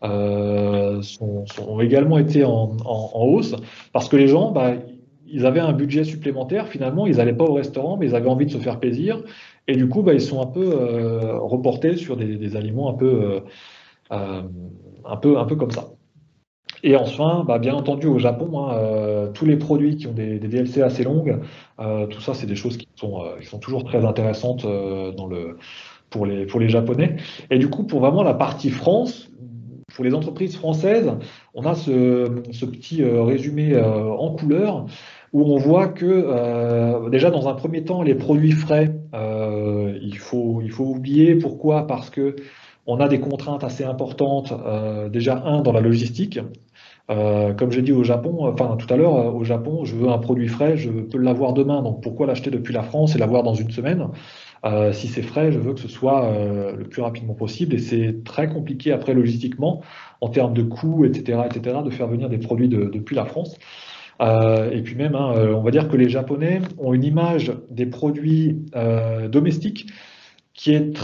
euh, sont, sont- ont également été en, en- en hausse parce que les gens, bah, ils avaient un budget supplémentaire. Finalement, ils n'allaient pas au restaurant, mais ils avaient envie de se faire plaisir. Et du coup, bah, ils sont un peu euh, reportés sur des, des aliments un peu, euh, euh, un peu, un peu comme ça. Et enfin, bah, bien entendu, au Japon, hein, euh, tous les produits qui ont des, des D L C assez longues, euh, tout ça, c'est des choses qui sont, euh, qui sont toujours très intéressantes euh, dans le, pour les, pour les Japonais. Et du coup, pour vraiment la partie France, pour les entreprises françaises, on a ce, ce petit euh, résumé euh, en couleur où on voit que euh, déjà dans un premier temps, les produits frais, euh, il faut, il faut oublier. Pourquoi? Parce que on a des contraintes assez importantes. Euh, déjà, un, dans la logistique. Euh, comme j'ai dit au Japon, enfin tout à l'heure, euh, au Japon, je veux un produit frais, je peux l'avoir demain. Donc pourquoi l'acheter depuis la France et l'avoir dans une semaine? Euh, si c'est frais, je veux que ce soit euh, le plus rapidement possible et c'est très compliqué après logistiquement en termes de coûts, et cetera, et cetera, de faire venir des produits de- depuis la France. Euh, et puis même, hein, euh, on va dire que les Japonais ont une image des produits euh, domestiques qui est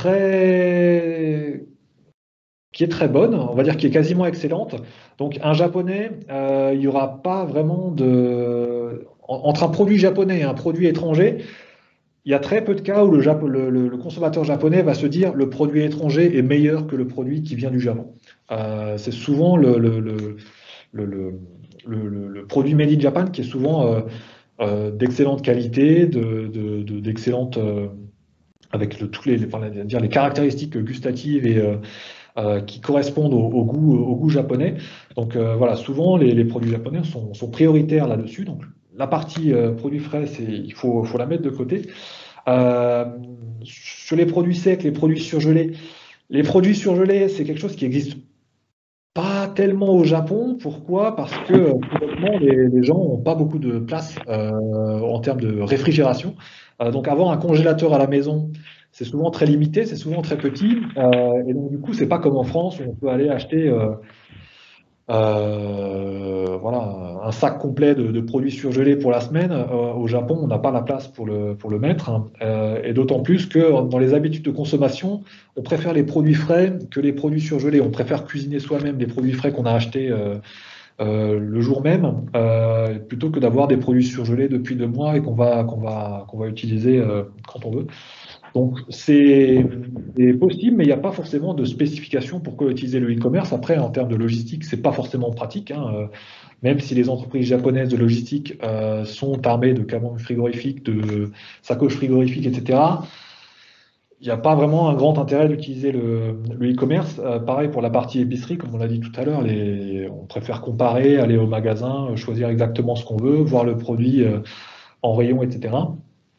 très qui est très bonne, on va dire qui est quasiment excellente. Donc un japonais, euh, il n'y aura pas vraiment de en- entre un produit japonais et un produit étranger, il y a très peu de cas où le, Japo- le- le- le consommateur japonais va se dire le produit étranger est meilleur que le produit qui vient du Japon. Euh, c'est souvent le, le- le- le- le- le- le- le produit made in Japan qui est souvent euh, euh, d'excellente qualité, de, de- de- d'excellente, euh, avec le- tous les, les- enfin, dire les caractéristiques gustatives et euh, euh, qui correspondent au, au goût, au goût japonais. Donc euh, voilà, souvent les, les produits japonais sont, sont prioritaires là-dessus. Donc la partie euh, produits frais, c'est, il faut, faut la mettre de côté. Euh, sur les produits secs, les produits surgelés, Les produits surgelés, c'est quelque chose qui existe pas tellement au Japon. Pourquoi? Parce que euh, honnêtement, les, les gens n'ont pas beaucoup de place euh, en termes de réfrigération. Euh, donc avoir un congélateur à la maison, c'est souvent très limité, c'est souvent très petit. Euh, et donc du coup, c'est pas comme en France où on peut aller acheter euh, euh, voilà, un sac complet de, de produits surgelés pour la semaine. Euh, au Japon, on n'a pas la place pour le, pour le mettre. Hein. Euh, et d'autant plus que dans les habitudes de consommation, on préfère les produits frais que les produits surgelés. On préfère cuisiner soi-même des produits frais qu'on a achetés euh, euh, le jour même, euh, plutôt que d'avoir des produits surgelés depuis deux mois et qu'on va, qu'on va, qu'on va utiliser euh, quand on veut. Donc c'est c'est possible, mais il n'y a pas forcément de spécification pour quoi utiliser le e-commerce. Après, en termes de logistique, c'est pas forcément pratique. Hein. Euh, Même si les entreprises japonaises de logistique euh, sont armées de camions frigorifiques, de sacoches frigorifiques, et cetera, il n'y a pas vraiment un grand intérêt d'utiliser le, le e-commerce. Euh, pareil pour la partie épicerie, comme on l'a dit tout à l'heure, les- on préfère comparer, aller au magasin, euh, choisir exactement ce qu'on veut, voir le produit euh, en rayon, et cetera.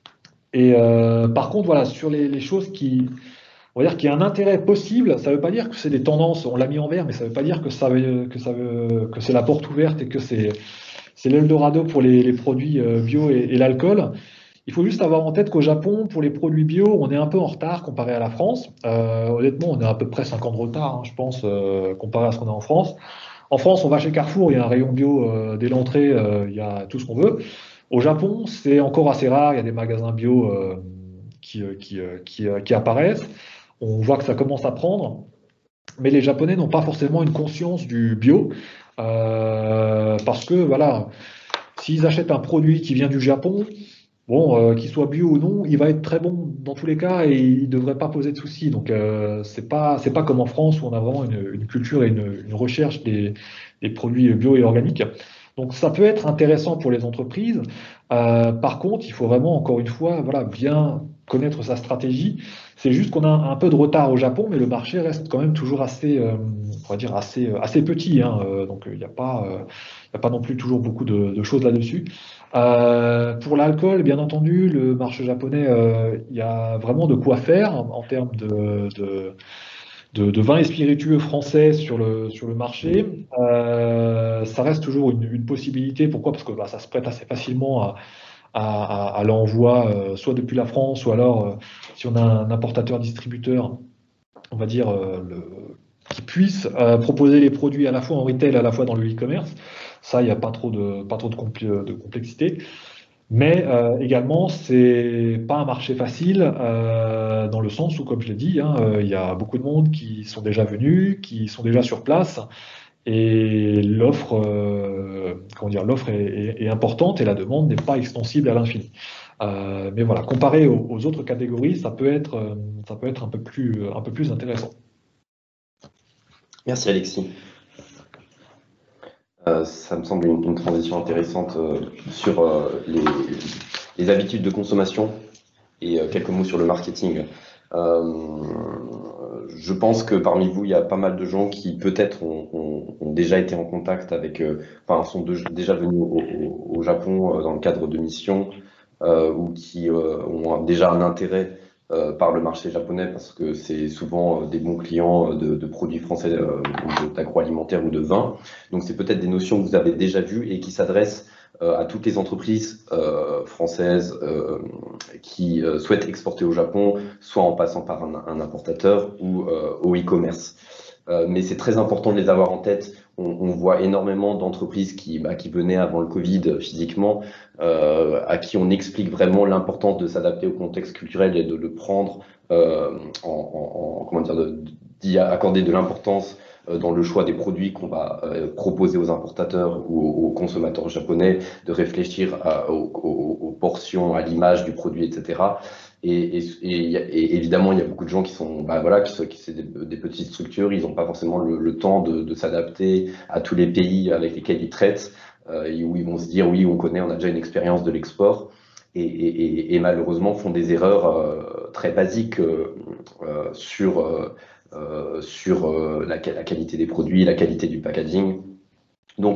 Et euh, par contre, voilà, sur les, les choses qui, on va dire qu'il y a un intérêt possible, ça ne veut pas dire que c'est des tendances, on l'a mis en vert, mais ça ne veut pas dire que ça veut, que ça veut, que c'est la porte ouverte et que c'est, c'est l'Eldorado pour les, les produits euh, bio et, et l'alcool. Il faut juste avoir en tête qu'au Japon, pour les produits bio, on est un peu en retard comparé à la France. Euh, honnêtement, on est à peu près cinq ans de retard, hein, je pense, euh, comparé à ce qu'on a en France. En France, on va chez Carrefour, il y a un rayon bio euh, dès l'entrée, euh, il y a tout ce qu'on veut. Au Japon, c'est encore assez rare, il y a des magasins bio euh, qui, euh, qui, euh, qui, euh, qui apparaissent. On voit que ça commence à prendre, mais les Japonais n'ont pas forcément une conscience du bio, euh, parce que voilà, s'ils achètent un produit qui vient du Japon, bon, euh, qu'il soit bio ou non, il va être très bon dans tous les cas et il ne devrait pas poser de soucis. Donc, euh, c'est pas, c'est pas comme en France où on a vraiment une, une culture et une, une recherche des, des produits bio et organiques. Donc, ça peut être intéressant pour les entreprises. Euh, par contre, il faut vraiment, encore une fois, voilà, bien connaître sa stratégie. C'est juste qu'on a un, un peu de retard au Japon, mais le marché reste quand même toujours assez, euh, on va dire assez, assez petit. Hein. Euh, donc, il n'y a pas, euh, il y a pas non plus toujours beaucoup de, de choses là-dessus. Euh, pour l'alcool, bien entendu, le marché japonais, euh, il y a vraiment de quoi faire en, en termes de, de, de, de vins et spiritueux français sur le, sur le marché. Euh, ça reste toujours une, une possibilité. Pourquoi? Parce que bah, ça se prête assez facilement à, à, à l'envoi, euh, soit depuis la France, ou alors euh, si on a un importateur-distributeur, on va dire, euh, le, qui puisse euh, proposer les produits à la fois en retail, à la fois dans le e-commerce. Ça, il n'y a pas trop de, pas trop de, compl- de complexité. Mais euh, également, c'est pas un marché facile euh, dans le sens où, comme je l'ai dit, hein, euh, il y a beaucoup de monde qui sont déjà venus, qui sont déjà sur place, et l'offre, euh, comment dire, l'offre est, est- est importante et la demande n'est pas extensible à l'infini. Euh, mais voilà, comparé aux, aux autres catégories, ça peut être, euh, ça peut être un peu plus, un peu plus intéressant. Merci Alexis. Euh, ça me semble une, une transition intéressante euh, sur euh, les, les habitudes de consommation et euh, quelques mots sur le marketing. Euh, je pense que parmi vous, il y a pas mal de gens qui peut-être ont, ont- ont déjà été en contact avec, euh, enfin, sont de- déjà venus au, au- au Japon euh, dans le cadre de missions euh, ou qui euh, ont déjà un intérêt euh, par le marché japonais parce que c'est souvent euh, des bons clients euh, de, de produits français, euh, ou d'agroalimentaire ou de vin. Donc c'est peut-être des notions que vous avez déjà vues et qui s'adressent euh, à toutes les entreprises euh, françaises euh, qui euh, souhaitent exporter au Japon, soit en passant par un, un importateur ou euh, au e-commerce. Euh, mais c'est très important de les avoir en tête. On, on voit énormément d'entreprises qui, bah, qui venaient avant le Covid physiquement, euh, à qui on explique vraiment l'importance de s'adapter au contexte culturel et de le prendre euh, en, en, en, comment dire, de, d'y accorder de l'importance euh, dans le choix des produits qu'on va euh, proposer aux importateurs ou aux, aux consommateurs japonais, de réfléchir à, aux, aux, aux portions, à l'image du produit, et cetera. Et, et, et, et évidemment, il y a beaucoup de gens qui sont, bah voilà, qui sont, qui c'est des, des petites structures, ils n'ont pas forcément le, le temps de, de s'adapter à tous les pays avec lesquels ils traitent, euh, et où ils vont se dire oui, on connaît, on a déjà une expérience de l'export, et, et, et malheureusement font des erreurs euh, très basiques euh, euh, sur euh, euh, sur euh, la, la qualité des produits, la qualité du packaging. Donc,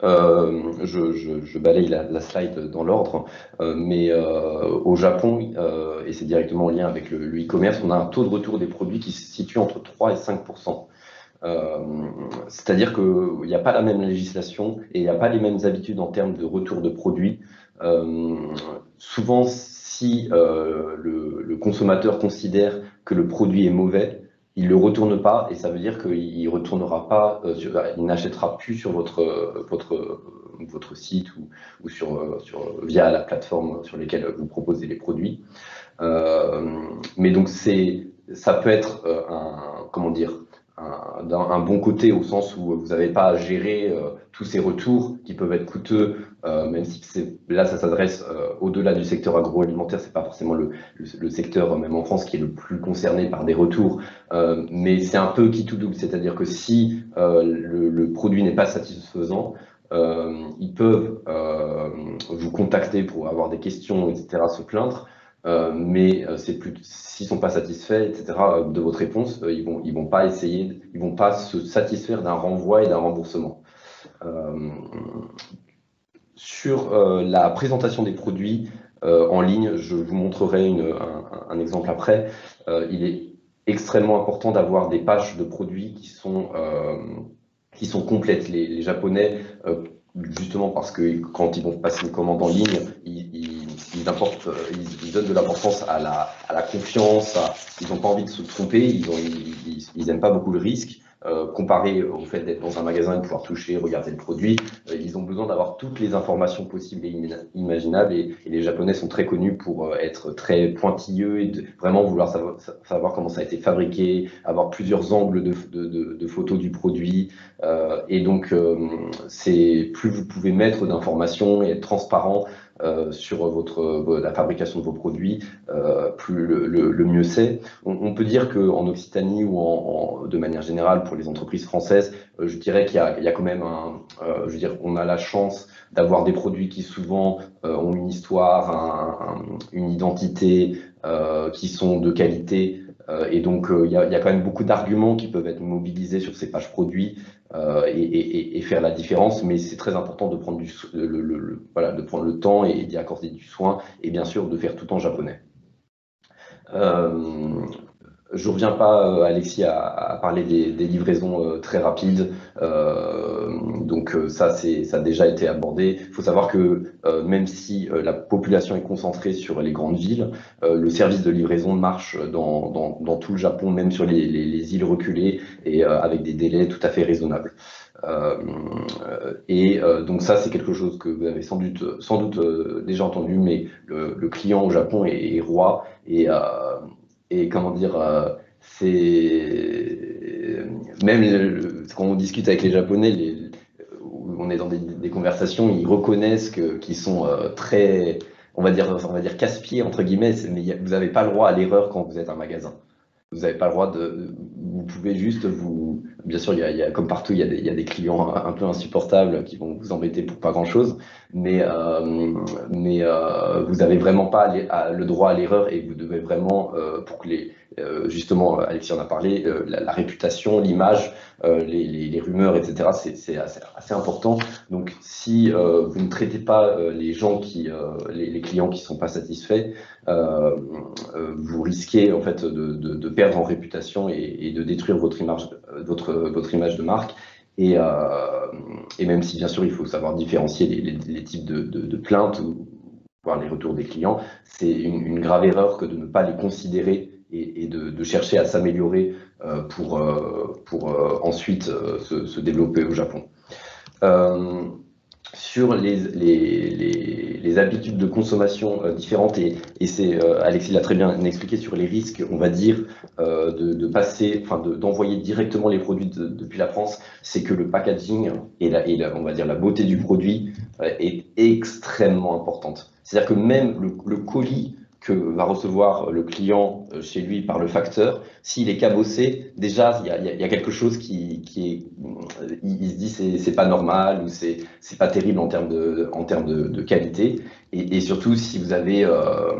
Euh, je, je, je balaye la, la slide dans l'ordre, euh, mais euh, au Japon, euh, et c'est directement en lien avec le le e-commerce, on a un taux de retour des produits qui se situe entre trois et cinq pour cent. Euh, C'est-à-dire qu'il n'y a pas la même législation et il n'y a pas les mêmes habitudes en termes de retour de produits. Euh, Souvent, si euh, le, le consommateur considère que le produit est mauvais, il le retourne pas et ça veut dire qu'il retournera pas, euh, sur- il n'achètera plus sur votre votre votre site ou, ou sur, sur via la plateforme sur lesquelles vous proposez les produits. Euh, mais donc c'est, ça peut être euh, un, comment dire, un, d'un- un bon côté au sens où vous n'avez pas à gérer euh, tous ces retours qui peuvent être coûteux, euh, même si c'est, là ça s'adresse euh, au-delà du secteur agroalimentaire, c'est pas forcément le, le, le secteur, même en France, qui est le plus concerné par des retours, euh, mais c'est un peu qui tout double, c'est-à-dire que si euh, le, le produit n'est pas satisfaisant, euh, ils peuvent euh, vous contacter pour avoir des questions, et cetera, se plaindre. Euh, mais euh, c'est plus, s'ils sont pas satisfaits, et cetera, euh, de votre réponse, euh, ils vont, ils vont pas essayer, ils vont pas se satisfaire d'un renvoi et d'un remboursement. Euh, sur euh, la présentation des produits euh, en ligne, je vous montrerai une, un, un exemple après. Euh, il est extrêmement important d'avoir des pages de produits qui sont euh, qui sont complètes. Les, les Japonais, euh, justement parce que quand ils vont passer une commande en ligne, ils, ils, ils, importent, ils, ils donnent de l'importance à la, à la confiance, à, ils n'ont pas envie de se tromper, ils n'aiment ils, ils, ils pas beaucoup le risque. Euh, comparé au fait d'être dans un magasin et de pouvoir toucher, regarder le produit, euh, ils ont besoin d'avoir toutes les informations possibles et imaginables et, et les Japonais sont très connus pour euh, être très pointilleux et de vraiment vouloir savoir, savoir comment ça a été fabriqué, avoir plusieurs angles de, de, de, de photos du produit, euh, et donc euh, c'est plus vous pouvez mettre d'informations et être transparent euh, sur votre, la fabrication de vos produits, euh, plus le, le, le mieux c'est. On, on peut dire qu'en Occitanie ou en, en, de manière générale pour les entreprises françaises, euh, je dirais qu'il y, y a quand même un, euh, je veux dire, on a la chance d'avoir des produits qui souvent euh, ont une histoire, un, un, une identité, euh, qui sont de qualité. Euh, et donc, il euh, y, y a quand même beaucoup d'arguments qui peuvent être mobilisés sur ces pages produits euh, et, et, et faire la différence. Mais c'est très important de prendre, du, le, le, le, voilà, de prendre le temps et d'y accorder du soin et bien sûr de faire tout en japonais. Euh, je ne reviens pas, euh, Alexis, à, à parler des, des livraisons euh, très rapides. Euh, donc euh, ça, c'est, ça a déjà été abordé. Il faut savoir que euh, même si euh, la population est concentrée sur les grandes villes, euh, le service de livraison marche dans, dans, dans tout le Japon, même sur les, les, les îles reculées, et euh, avec des délais tout à fait raisonnables. Euh, et euh, donc ça, c'est quelque chose que vous avez sans doute, sans doute euh, déjà entendu, mais le, le client au Japon est, est roi. Et, euh, et comment dire, euh, c'est même le, quand on discute avec les Japonais, les, on est dans des, des conversations, ils reconnaissent que qu'ils sont euh, très, on va dire, on va dire casse-pieds entre guillemets, mais y a, vous n'avez pas le droit à l'erreur quand vous êtes un magasin. Vous n'avez pas le droit de, vous pouvez juste vous, bien sûr, il y a, il y a comme partout, il y a des, il y a des clients un peu insupportables qui vont vous embêter pour pas grand-chose, mais euh, mais euh, vous avez vraiment pas les, à, le droit à l'erreur et vous devez vraiment euh, pour que les euh, justement, Alexis en a parlé, euh, la, la réputation, l'image, euh, les, les, les rumeurs, et cetera. C'est, c'est assez, assez important. Donc, si euh, vous ne traitez pas euh, les gens qui, euh, les, les clients qui sont pas satisfaits, euh, euh, vous risquez en fait de, de, de perdre en réputation et, et de détruire votre image, votre, votre image de marque. Et, euh, et même si bien sûr il faut savoir différencier les, les, les types de, de, de plaintes ou voir les retours des clients, c'est une, une grave erreur que de ne pas les considérer et, et de, de chercher à s'améliorer euh, pour, euh, pour euh, ensuite euh, se, se développer au Japon. Euh, sur les, les, les, les habitudes de consommation euh, différentes, et, et c'est euh, Alexis l'a très bien expliqué sur les risques, on va dire, euh, de, de passer, enfin de, d'envoyer directement les produits de, depuis la France, c'est que le packaging et, la, et la, on va dire la beauté du produit euh, est extrêmement importante. C'est-à-dire que même le, le colis que va recevoir le client chez lui par le facteur, s'il est cabossé, déjà il y a, il y a quelque chose qui, qui est, il, il se dit c'est c'est pas normal ou c'est c'est pas terrible en termes de en termes de, de qualité. Et, et surtout si vous avez euh,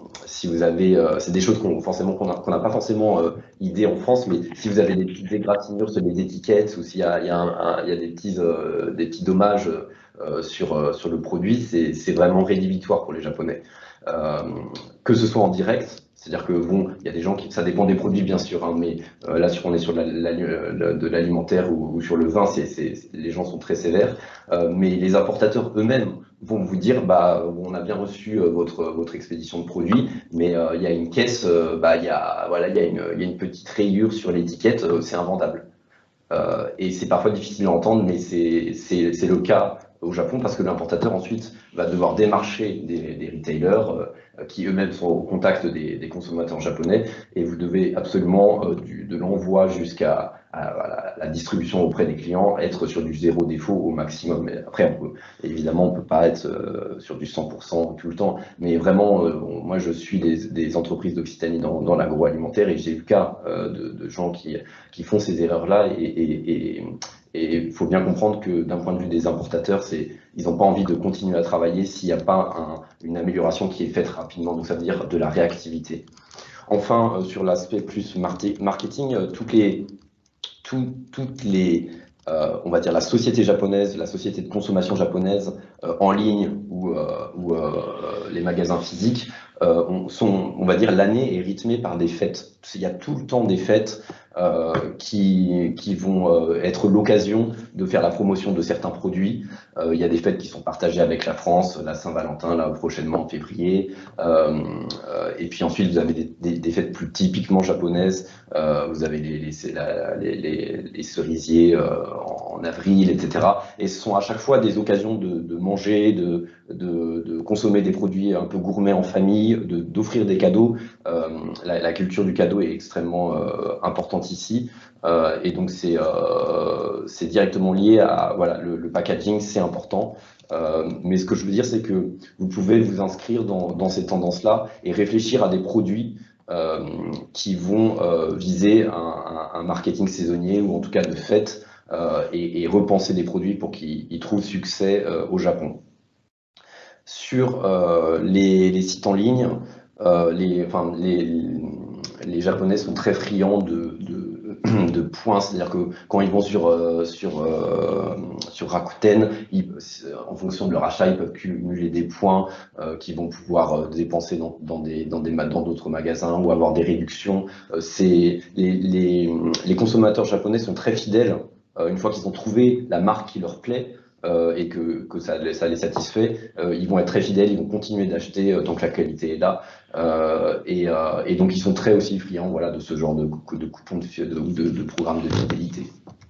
si vous avez, euh, c'est des choses qu'on forcément qu'on n'a qu'on n'a pas forcément euh, idée en France, mais si vous avez des petites égratignures sur les étiquettes ou s'il y a il y a, un, un, il y a des petits euh, des petits dommages euh, sur euh, sur le produit, c'est c'est vraiment rédhibitoire pour les Japonais. Euh, que ce soit en direct, c'est-à-dire que bon, il y a des gens qui, ça dépend des produits bien sûr, hein, mais euh, là sur on est sur la, la, la, de l'alimentaire ou, ou sur le vin, c'est, c'est, les gens sont très sévères, euh, mais les importateurs eux-mêmes vont vous dire, bah on a bien reçu euh, votre votre expédition de produits, mais euh, il y a une caisse, euh, bah il y a voilà, il y a une il y a une petite rayure sur l'étiquette, euh, c'est invendable. Euh, et c'est parfois difficile à entendre, mais c'est c'est c'est le cas au Japon parce que l'importateur ensuite va devoir démarcher des, des retailers euh, qui eux-mêmes sont au contact des, des consommateurs japonais et vous devez absolument euh, du, de l'envoi jusqu'à à, à la, la distribution auprès des clients être sur du zéro défaut au maximum. Mais après, on peut, évidemment, on peut pas être euh, sur du cent pour cent tout le temps, mais vraiment, euh, bon, moi je suis des, des entreprises d'Occitanie dans, dans l'agroalimentaire et j'ai eu le cas euh, de, de gens qui, qui font ces erreurs-là et, et, et Et il faut bien comprendre que d'un point de vue des importateurs, c'est, ils n'ont pas envie de continuer à travailler s'il n'y a pas un, une amélioration qui est faite rapidement, donc ça veut dire de la réactivité. Enfin, euh, sur l'aspect plus marketing, euh, toutes les, tout, toutes les euh, on va dire la société japonaise, la société de consommation japonaise euh, en ligne ou, euh, ou euh, les magasins physiques euh, on, sont, on va dire, l'année est rythmée par des fêtes. Il y a tout le temps des fêtes euh, qui, qui vont euh, être l'occasion de faire la promotion de certains produits. Euh, il y a des fêtes qui sont partagées avec la France, la Saint-Valentin, là prochainement en février. Euh, euh, et puis ensuite, vous avez des, des, des fêtes plus typiquement japonaises. Euh, vous avez les, les, la, les, les, les cerisiers euh, en, en avril, et cetera. Et ce sont à chaque fois des occasions de, de manger, de, de, de consommer des produits un peu gourmets en famille, de, d'offrir des cadeaux. Euh, la, la culture du cadeau est extrêmement euh, importante ici. Euh, et donc c'est euh, c'est directement lié à voilà le, le packaging, c'est important. Euh, mais ce que je veux dire, c'est que vous pouvez vous inscrire dans, dans ces tendances-là et réfléchir à des produits euh, qui vont euh, viser un, un, un marketing saisonnier ou en tout cas de fête euh, et, et repenser des produits pour qu'ils trouvent succès euh, au Japon. Sur euh, les, les sites en ligne, euh, les, enfin, les, les Japonais sont très friands de, de, de points, c'est-à-dire que quand ils vont sur, euh, sur, euh, sur Rakuten, ils, en fonction de leur achat, ils peuvent cumuler des points euh, qu'ils vont pouvoir euh, dépenser dans, dans, des, dans, des, dans d'autres magasins ou avoir des réductions. Euh, c'est, les, les, les consommateurs japonais sont très fidèles euh, une fois qu'ils ont trouvé la marque qui leur plaît. Euh, et que, que ça, ça les satisfait, euh, ils vont être très fidèles, ils vont continuer d'acheter euh, tant que la qualité est là. Euh, et, euh, et donc ils sont très aussi friands voilà, de ce genre de, de coupons de, de, de, de programmes de fidélité.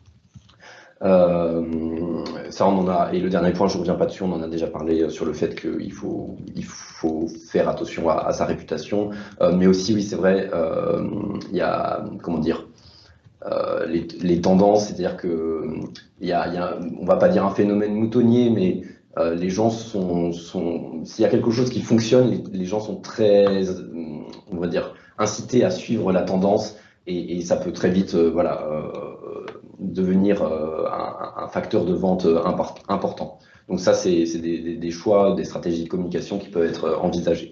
Euh, ça on en a, et le dernier point, je ne reviens pas dessus, on en a déjà parlé sur le fait qu'il faut, il faut faire attention à, à sa réputation, euh, mais aussi oui c'est vrai, euh, il y a, comment dire, Euh, les, les tendances, c'est-à-dire que il y a, y a, on va pas dire un phénomène moutonnier, mais euh, les gens sont, sont s'il y a quelque chose qui fonctionne, les, les gens sont très, on va dire, incités à suivre la tendance et, et ça peut très vite, euh, voilà, euh, devenir euh, un, un facteur de vente import, important. Donc ça, c'est des, des, des choix, des stratégies de communication qui peuvent être envisagées.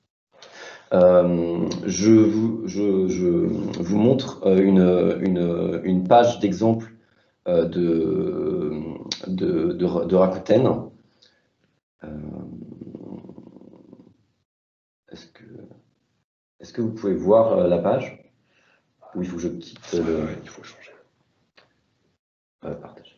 Euh, je, vous, je, je vous montre une, une, une page d'exemple euh, de, de, de, de Rakuten. Euh, est-ce que, est-ce que vous pouvez voir euh, la page? Ou il faut que je quitte le... Ouais, il faut changer. Euh, partage.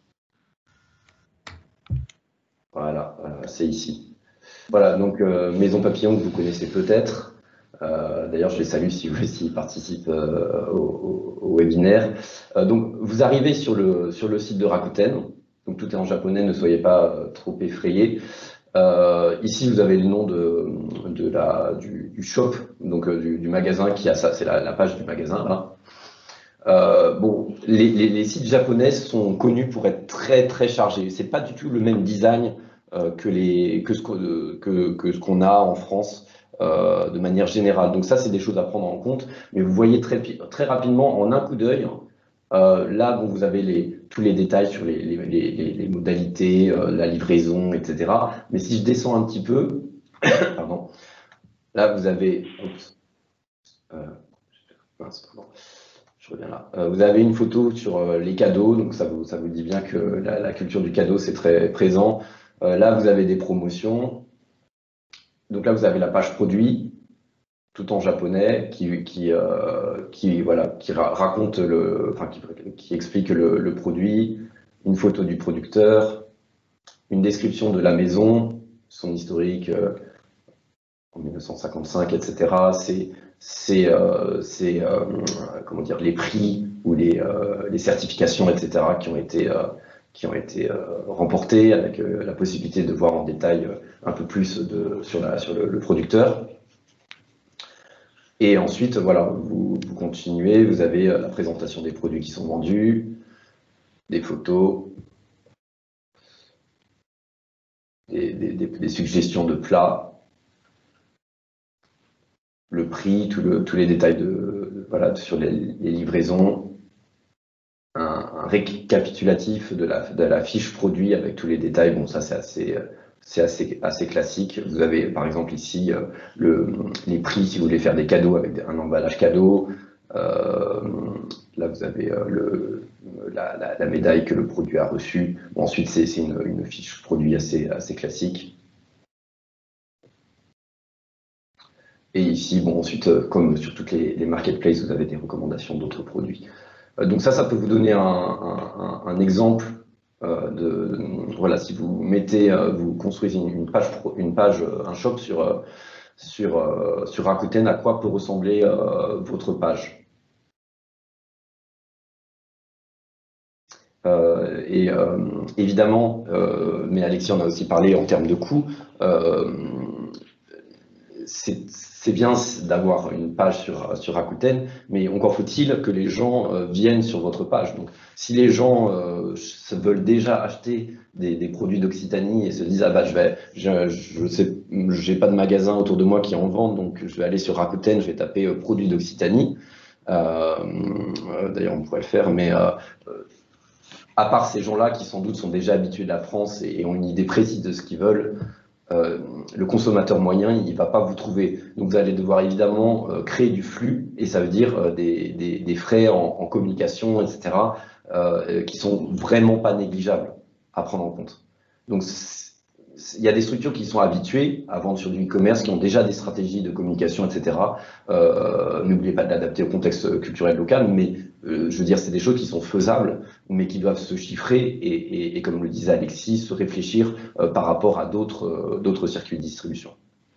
Voilà, euh, c'est ici. Voilà, donc euh, Maison Papillon que vous connaissez peut-être. Euh, D'ailleurs, je les salue si vous s'ils participent euh, au, au, au webinaire. Euh, donc, vous arrivez sur le, sur le site de Rakuten. Donc, tout est en japonais, ne soyez pas euh, trop effrayés. Euh, ici, vous avez le nom de, de la, du, du shop, donc euh, du, du magasin qui a ça. C'est la, la page du magasin, là. Euh, bon, les, les, les sites japonais sont connus pour être très, très chargés. C'est pas du tout le même design euh, que, les, que ce qu'on que, que ce qu'on a en France. euh, de manière générale. Donc ça, c'est des choses à prendre en compte. Mais vous voyez très, très rapidement, en un coup d'œil, euh, là, bon, vous avez les, tous les détails sur les, les, les, les modalités, euh, la livraison, et cetera. Mais si je descends un petit peu, pardon, là, vous avez... Oups, euh, mince, pardon. Je reviens là. Euh, vous avez une photo sur euh, les cadeaux, donc ça vous, ça vous dit bien que la, la culture du cadeau, c'est très présent. Euh, là, vous avez des promotions. Donc là, vous avez la page produit, tout en japonais, qui, qui, euh, qui, voilà, qui ra raconte, le, enfin, qui, qui explique le, le produit, une photo du producteur, une description de la maison, son historique euh, en mille neuf cent cinquante-cinq, et cetera. C'est c'est euh, euh, comment dire, les prix ou les, euh, les certifications, et cetera, qui ont été, euh, qui ont été euh, remportées, avec euh, la possibilité de voir en détail euh, un peu plus de, sur, la, sur le, le producteur. Et ensuite, voilà, vous, vous continuez, vous avez euh, la présentation des produits qui sont vendus, des photos, des, des, des, des suggestions de plats, le prix, tout le, tous les détails de, voilà, sur les, les livraisons, un, un récapitulatif de la, de la fiche produit avec tous les détails. Bon, ça, c'est assez, c'est assez, assez classique. Vous avez, par exemple, ici, le, les prix si vous voulez faire des cadeaux avec un emballage cadeau. Euh, là, vous avez le, la, la, la médaille que le produit a reçue. Bon, ensuite, c'est une, une fiche produit assez, assez classique. Et ici, bon, ensuite, comme sur toutes les, les marketplaces, vous avez des recommandations d'autres produits. Euh, donc ça, ça peut vous donner un, un, un exemple euh, de, voilà, si vous mettez, euh, vous construisez une page, une page, un shop sur, euh, sur, euh, sur Rakuten, à quoi peut ressembler euh, votre page. Euh, et euh, évidemment, euh, mais Alexis en a aussi parlé en termes de coûts, euh, c'est bien d'avoir une page sur, sur Rakuten, mais encore faut-il que les gens euh, viennent sur votre page. Donc, si les gens euh, veulent déjà acheter des, des produits d'Occitanie et se disent ah bah je vais, je, je sais, j'ai pas de magasin autour de moi qui en vendent, donc je vais aller sur Rakuten, je vais taper euh, produits d'Occitanie. Euh, euh, D'ailleurs, on pourrait le faire, mais euh, à part ces gens-là qui sans doute sont déjà habitués de la France et, et ont une idée précise de ce qu'ils veulent. Euh, le consommateur moyen, il ne va pas vous trouver. Donc vous allez devoir évidemment euh, créer du flux, et ça veut dire euh, des, des, des frais en, en communication, et cetera, euh, qui sont vraiment pas négligeables à prendre en compte. Donc il y a des structures qui sont habituées à vendre sur du e-commerce, qui ont déjà des stratégies de communication, et cetera. Euh, N'oubliez pas de l'adapter au contexte culturel local, mais euh, je veux dire, c'est des choses qui sont faisables, mais qui doivent se chiffrer et, et, et comme le disait Alexis, se réfléchir euh, par rapport à d'autres euh, d'autres circuits de distribution.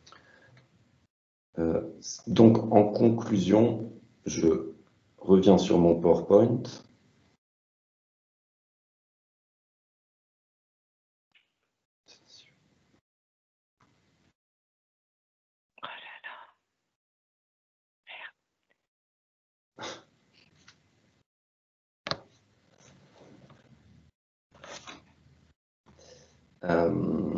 Euh, donc, en conclusion, je reviens sur mon PowerPoint. Euh,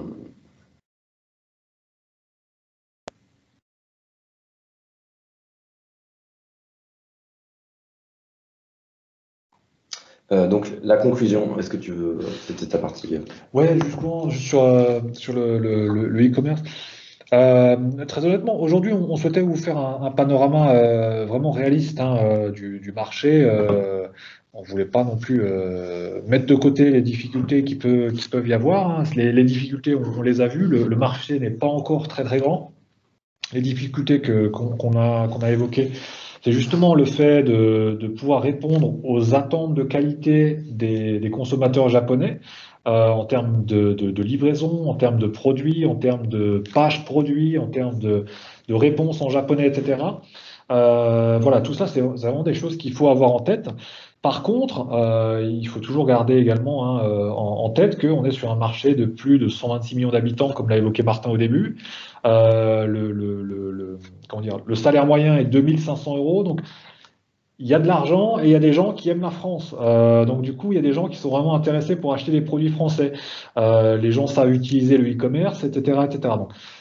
euh, donc la conclusion, est-ce que tu veux, c'était ta partie? Ouais, justement, sur, euh, sur le e-commerce. Euh, très honnêtement, aujourd'hui, on, on souhaitait vous faire un, un panorama euh, vraiment réaliste hein, euh, du, du marché. Euh, on voulait pas non plus euh, mettre de côté les difficultés qui, peut, qui peuvent y avoir. Hein. Les, les difficultés, on, on les a vues. Le, le marché n'est pas encore très très grand. Les difficultés que, qu'on, qu'on a, qu'on a évoquées, c'est justement le fait de, de pouvoir répondre aux attentes de qualité des, des consommateurs japonais. Euh, en termes de, de, de livraison, en termes de produits, en termes de pages produits, en termes de, de réponses en japonais, et cetera. Euh, voilà, tout ça, c'est vraiment des choses qu'il faut avoir en tête. Par contre, euh, il faut toujours garder également hein, euh, en, en tête qu'on est sur un marché de plus de cent vingt-six millions d'habitants, comme l'a évoqué Martin au début. Euh, le, le, le, le, comment dire, le salaire moyen est deux mille cinq cents euros, donc il y a de l'argent et il y a des gens qui aiment la France. Euh, donc du coup, il y a des gens qui sont vraiment intéressés pour acheter des produits français. Euh, les gens savent utiliser le e-commerce, et cetera, et cetera. Donc,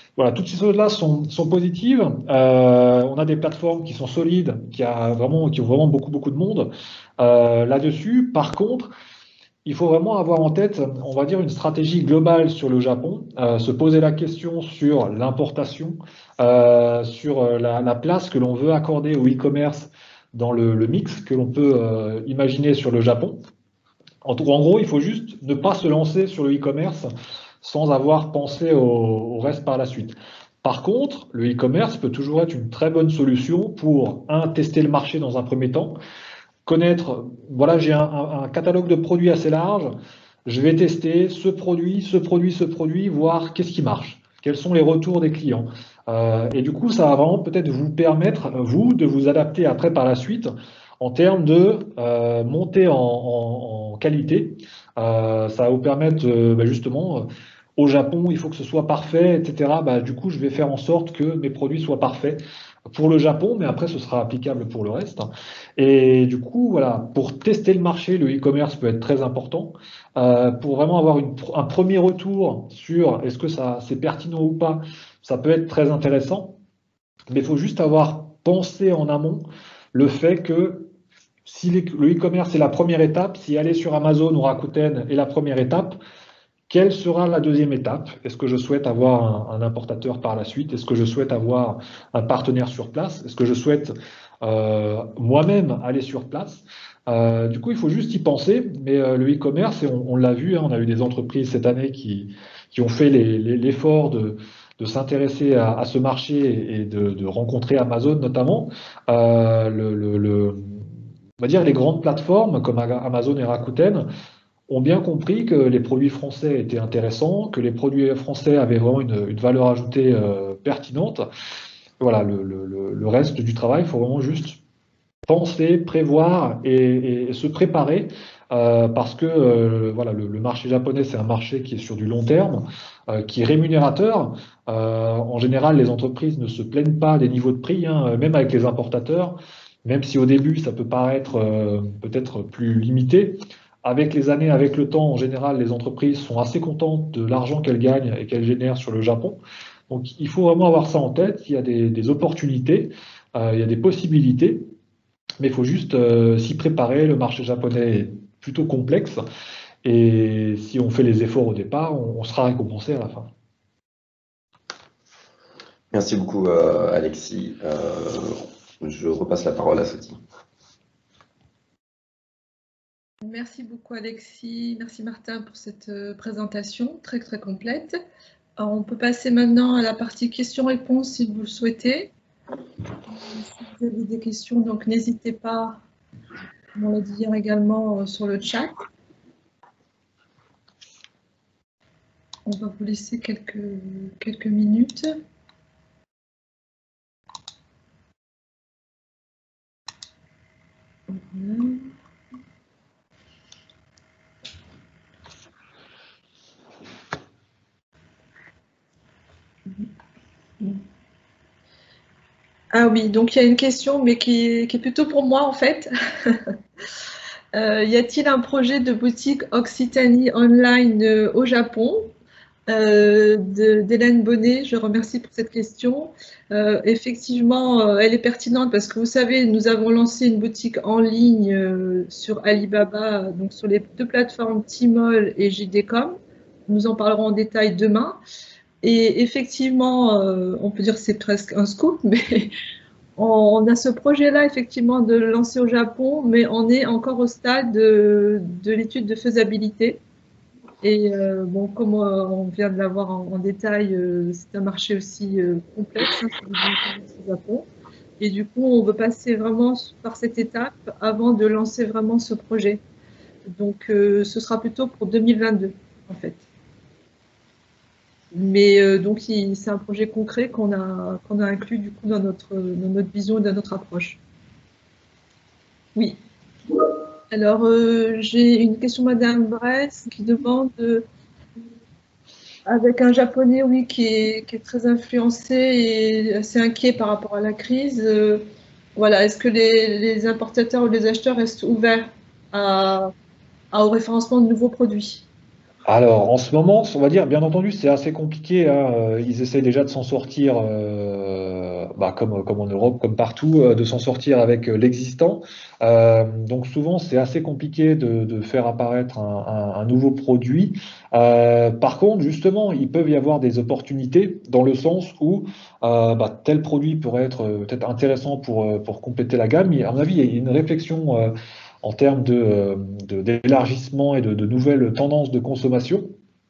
Voilà, toutes ces choses-là sont, sont positives. Euh, on a des plateformes qui sont solides, qui, a vraiment, qui ont vraiment beaucoup, beaucoup de monde euh, là-dessus. Par contre, il faut vraiment avoir en tête, on va dire, une stratégie globale sur le Japon, euh, se poser la question sur l'importation, euh, sur la, la place que l'on veut accorder au e-commerce dans le, le mix que l'on peut euh, imaginer sur le Japon. En, tout, en gros, il faut juste ne pas se lancer sur le e-commerce sans avoir pensé au, au reste par la suite. Par contre, le e-commerce peut toujours être une très bonne solution pour, un, tester le marché dans un premier temps, connaître, voilà, j'ai un, un, un catalogue de produits assez large, je vais tester ce produit, ce produit, ce produit, voir qu'est-ce qui marche, quels sont les retours des clients. Euh, et du coup, ça va vraiment peut-être vous permettre, vous, de vous adapter après par la suite en termes de euh, montée en, en, en qualité. Euh, ça va vous permettre euh, bah, justement, euh, au Japon, il faut que ce soit parfait, et cetera. Bah, du coup, je vais faire en sorte que mes produits soient parfaits pour le Japon, mais après, ce sera applicable pour le reste. Et du coup, voilà, pour tester le marché, le e-commerce peut être très important. Euh, pour vraiment avoir une, un premier retour sur est-ce que ça c'est pertinent ou pas, ça peut être très intéressant. Mais il faut juste avoir pensé en amont le fait que si le e-commerce est la première étape, si aller sur Amazon ou Rakuten est la première étape, quelle sera la deuxième étape? Est-ce que je souhaite avoir un, un importateur par la suite? Est-ce que je souhaite avoir un partenaire sur place? Est-ce que je souhaite euh, moi-même aller sur place? Euh, du coup, il faut juste y penser. Mais euh, le e-commerce, et on, on l'a vu, hein, on a eu des entreprises cette année qui, qui ont fait l'effort de, de s'intéresser à, à ce marché et de, de rencontrer Amazon notamment. Euh, le, le, le, on va dire les grandes plateformes comme Amazon et Rakuten ont bien compris que les produits français étaient intéressants, que les produits français avaient vraiment une, une valeur ajoutée euh, pertinente. Voilà, le, le, le reste du travail, il faut vraiment juste penser, prévoir et, et se préparer euh, parce que euh, voilà, le, le marché japonais, c'est un marché qui est sur du long terme, euh, qui est rémunérateur. Euh, en général, les entreprises ne se plaignent pas des niveaux de prix, hein, même avec les importateurs, même si au début, ça peut paraître euh, peut-être plus limité. Avec les années, avec le temps, en général, les entreprises sont assez contentes de l'argent qu'elles gagnent et qu'elles génèrent sur le Japon. Donc, il faut vraiment avoir ça en tête. Il y a des, des opportunités, euh, il y a des possibilités, mais il faut juste euh, s'y préparer. Le marché japonais est plutôt complexe et si on fait les efforts au départ, on, on sera récompensé à la fin. Merci beaucoup, euh, Alexis. Euh, je repasse la parole à Sophie. Merci beaucoup Alexis, merci Martin pour cette présentation très très complète. Alors, on peut passer maintenant à la partie questions-réponses si vous le souhaitez. Si vous avez des questions, donc n'hésitez pas à me le dire également sur le chat. On va vous laisser quelques, quelques minutes. Voilà. Ah oui, donc il y a une question, mais qui est, qui est plutôt pour moi en fait. euh, y a-t-il un projet de boutique Occitanie online euh, au Japon euh, d'Hélène Bonnet? Je remercie pour cette question. Euh, effectivement, euh, elle est pertinente parce que vous savez, nous avons lancé une boutique en ligne euh, sur Alibaba, donc sur les deux plateformes Tmall et J D point com. Nous en parlerons en détail demain. Et effectivement, euh, on peut dire que c'est presque un scoop, mais on a ce projet-là, effectivement, de le lancer au Japon, mais on est encore au stade de, de l'étude de faisabilité. Et euh, bon, comme euh, on vient de l'avoir en, en détail, euh, c'est un marché aussi euh, complexe, hein, au Japon. Et du coup, on veut passer vraiment par cette étape avant de lancer vraiment ce projet. Donc, euh, ce sera plutôt pour deux mille vingt-deux, en fait. Mais euh, donc, c'est un projet concret qu'on a, qu'on a inclus du coup dans notre, dans notre vision et dans notre approche. Oui. Alors, euh, j'ai une question, Madame Bress, qui demande, euh, avec un Japonais, oui, qui est, qui est très influencé et assez inquiet par rapport à la crise, euh, voilà, est-ce que les, les importateurs ou les acheteurs restent ouverts à, à, au référencement de nouveaux produits? Alors, en ce moment, on va dire, bien entendu, c'est assez compliqué, hein. Euh, Ils essayent déjà de s'en sortir, euh, bah, comme, comme en Europe, comme partout, euh, de s'en sortir avec euh, l'existant. Euh, donc, souvent, c'est assez compliqué de, de faire apparaître un, un- un nouveau produit. Euh, par contre, justement, il peut y avoir des opportunités dans le sens où euh, bah, tel produit pourrait être euh, peut-être intéressant pour, euh, pour compléter la gamme. Et à mon avis, il y a une réflexion euh, en termes de, euh, de- d'élargissement et de, de nouvelles tendances de consommation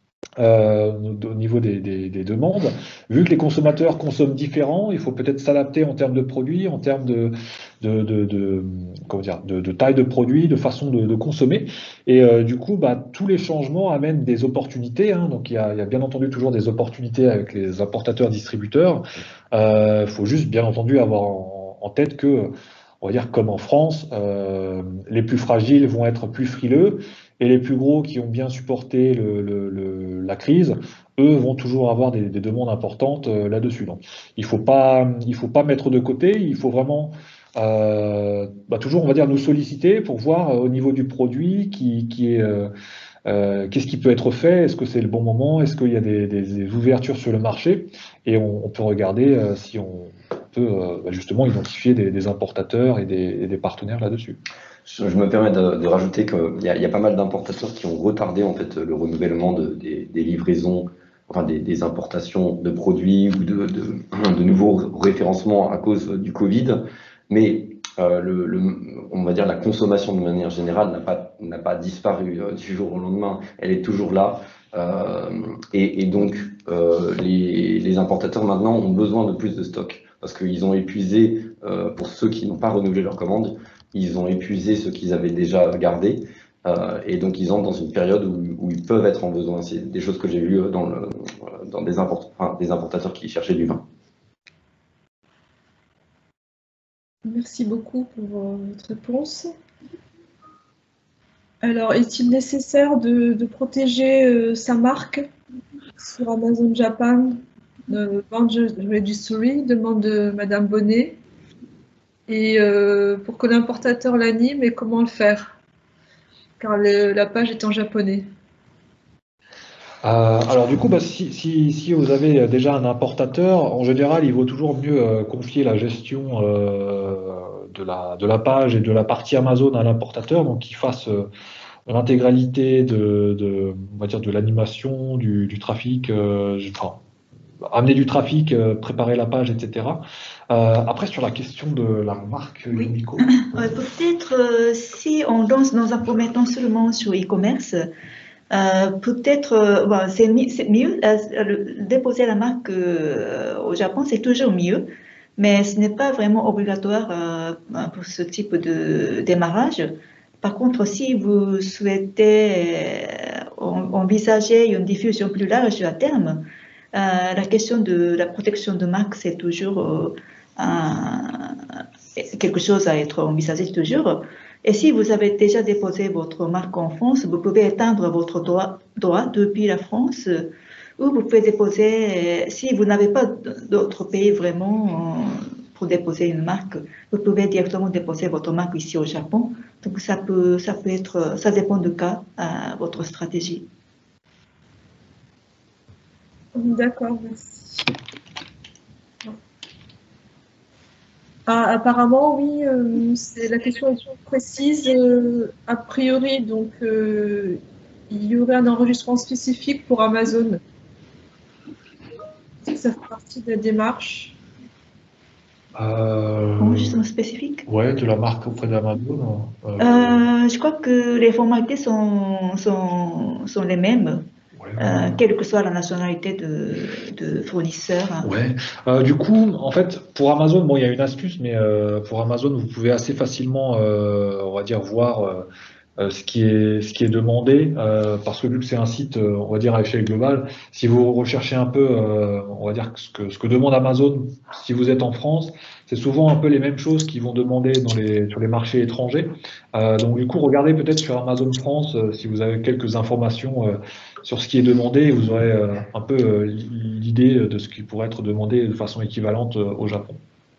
euh, au niveau des, des- des demandes. Vu que les consommateurs consomment différents, il faut peut-être s'adapter en termes de produits, en termes de, de, de- de- comment dire, de, de taille de produits, de façon de, de consommer. Et euh, du coup, bah, tous les changements amènent des opportunités, hein. Donc il y a, il y a bien entendu toujours des opportunités avec les importateurs-distributeurs. Il faut juste bien entendu avoir en, en tête que, on va dire comme en France, euh, les plus fragiles vont être plus frileux et les plus gros qui ont bien supporté le- le- le- la crise, eux vont toujours avoir des, des demandes importantes euh, là-dessus. Donc, il faut pas, il faut pas mettre de côté, il faut vraiment euh, bah, toujours, on va dire, nous solliciter pour voir euh, au niveau du produit qui, qui est, euh, euh, qu'est-ce qui peut être fait, est-ce que c'est le bon moment, est-ce qu'il y a des, des- des ouvertures sur le marché, et on, on peut regarder euh, si on peut euh, bah, justement identifier des, des importateurs et des, et des partenaires là-dessus. Je, je me permets de, de rajouter qu'il y a, il y a pas mal d'importateurs qui ont retardé en fait le renouvellement de- des, des livraisons, enfin des, des importations de produits ou de, de- de nouveaux référencements à cause du Covid. Mais euh, le, le- on va dire la consommation de manière générale n'a pas, n'a pas disparu euh, du jour au lendemain. Elle est toujours là. Euh, et, et donc euh, les, les importateurs maintenant ont besoin de plus de stock parce qu'ils ont épuisé, euh, pour ceux qui n'ont pas renouvelé leur commande, ils ont épuisé ce qu'ils avaient déjà gardé, euh, et donc ils entrent dans une période où, où ils peuvent être en besoin. C'est des choses que j'ai vues dans, le, dans des, import, enfin, des importateurs qui cherchaient du vin. Merci beaucoup pour euh, votre réponse. Alors, est-il nécessaire de, de protéger euh, sa marque sur Amazon Japan? Euh, Boundary Registry, demande de Madame Bonnet. Et euh, pour que l'importateur l'anime, et comment le faire? Car le- la page est en japonais. Euh, alors du coup, bah, si, si, si vous avez déjà un importateur, en général, il vaut toujours mieux euh, confier la gestion euh, de la, de la page et de la partie Amazon à l'importateur, donc qu'il fasse euh, l'intégralité de, de, on va dire de l'animation, du, du trafic, euh, enfin, amener du trafic, euh, préparer la page, et cetera. Euh, après, sur la question de la marque Oui. Yumiko. Ouais, peut-être euh, si on lance dans un premier temps seulement sur e-commerce, euh, peut-être euh, bon, c'est mi- c'est mieux. euh, le- déposer la marque euh, au Japon, c'est toujours mieux, mais ce n'est pas vraiment obligatoire euh, pour ce type de démarrage. Par contre, si vous souhaitez euh, en- envisager une diffusion plus large à terme, euh, la question de la protection de marque, c'est toujours euh, un- quelque chose à être envisagé toujours. Et si vous avez déjà déposé votre marque en France, vous pouvez éteindre votre droit, droit depuis la France, euh, ou vous pouvez déposer, euh, si vous n'avez pas d'autres pays vraiment euh, pour déposer une marque, vous pouvez directement déposer votre marque ici au Japon. Donc ça peut, ça peut être, ça dépend du cas, à votre stratégie. D'accord, merci. Ah, apparemment, oui, euh, c'est, la question est précise. Euh, a priori, donc, euh, il y aurait un enregistrement spécifique pour Amazon. Est-ce que ça fait partie de la démarche? Euh, Enregistrement spécifique? ouais, de la marque auprès d'Amazon. Euh, Euh, je crois que les formalités sont, sont, sont les mêmes, ouais. euh, quelle que soit la nationalité de, de fournisseur. Ouais. Euh, du coup, en fait, pour Amazon, bon, il y a une astuce, mais euh, pour Amazon, vous pouvez assez facilement, euh, on va dire, voir euh, euh, ce qui est ce qui est demandé, euh, parce que vu que c'est un site, euh, on va dire à échelle globale, si vous recherchez un peu, euh, on va dire ce que ce que demande Amazon, si vous êtes en France, c'est souvent un peu les mêmes choses qu'ils vont demander dans les sur les marchés étrangers. Euh, donc du coup, regardez peut-être sur Amazon France euh, si vous avez quelques informations euh, sur ce qui est demandé, et vous aurez euh, un peu euh, l'idée de ce qui pourrait être demandé de façon équivalente euh, au Japon.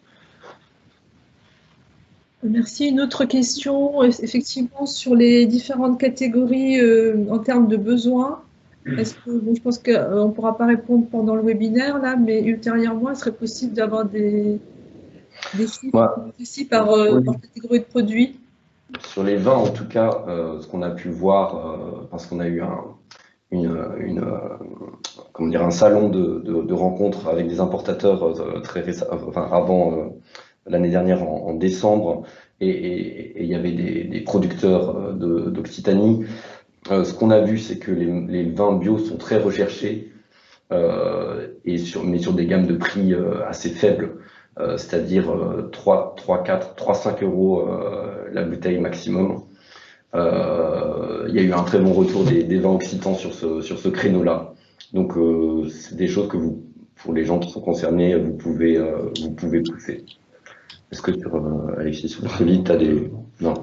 Merci. Une autre question, eff- effectivement, sur les différentes catégories euh, en termes de besoins. Est-ce que, bon, je pense qu'on ne pourra pas répondre pendant le webinaire, là, mais ultérieurement, il serait possible d'avoir des, des chiffres Moi, précis par, euh, oui. par catégorie de produits? Sur les vins, en tout cas, euh, ce qu'on a pu voir, euh, parce qu'on a eu un, une, une, euh, comment dire, un salon de, de, de rencontres avec des importateurs euh, très récem- enfin, avant euh, l'année dernière en, en décembre, et, et- et il y avait des, des producteurs euh, de- d'Occitanie. Euh, ce qu'on a vu, c'est que les, les vins bio sont très recherchés, euh, et sur, mais sur des gammes de prix euh, assez faibles, euh, c'est-à-dire euh, trois, quatre, trois, cinq euros euh, la bouteille maximum. Euh, il y a eu un très bon retour des, des vins occitans sur ce, sur ce créneau-là. Donc, euh, c'est des choses que vous, pour les gens qui sont concernés, vous pouvez, euh, vous pouvez pousser. Est-ce que sur, euh, Alexis, sur le solide, tu as des. Non.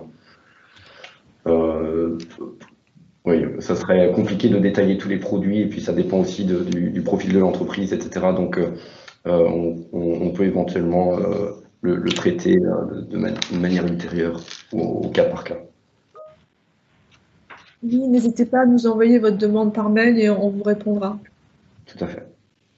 Euh, oui, ça serait compliqué de détailler tous les produits, et puis ça dépend aussi de- du, du profil de l'entreprise, et cetera. Donc, euh, on, on- on peut éventuellement euh, le, le traiter euh, de, de man- de manière ultérieure, au, au cas par cas. Oui, n'hésitez pas à nous envoyer votre demande par mail et on vous répondra. Tout à fait.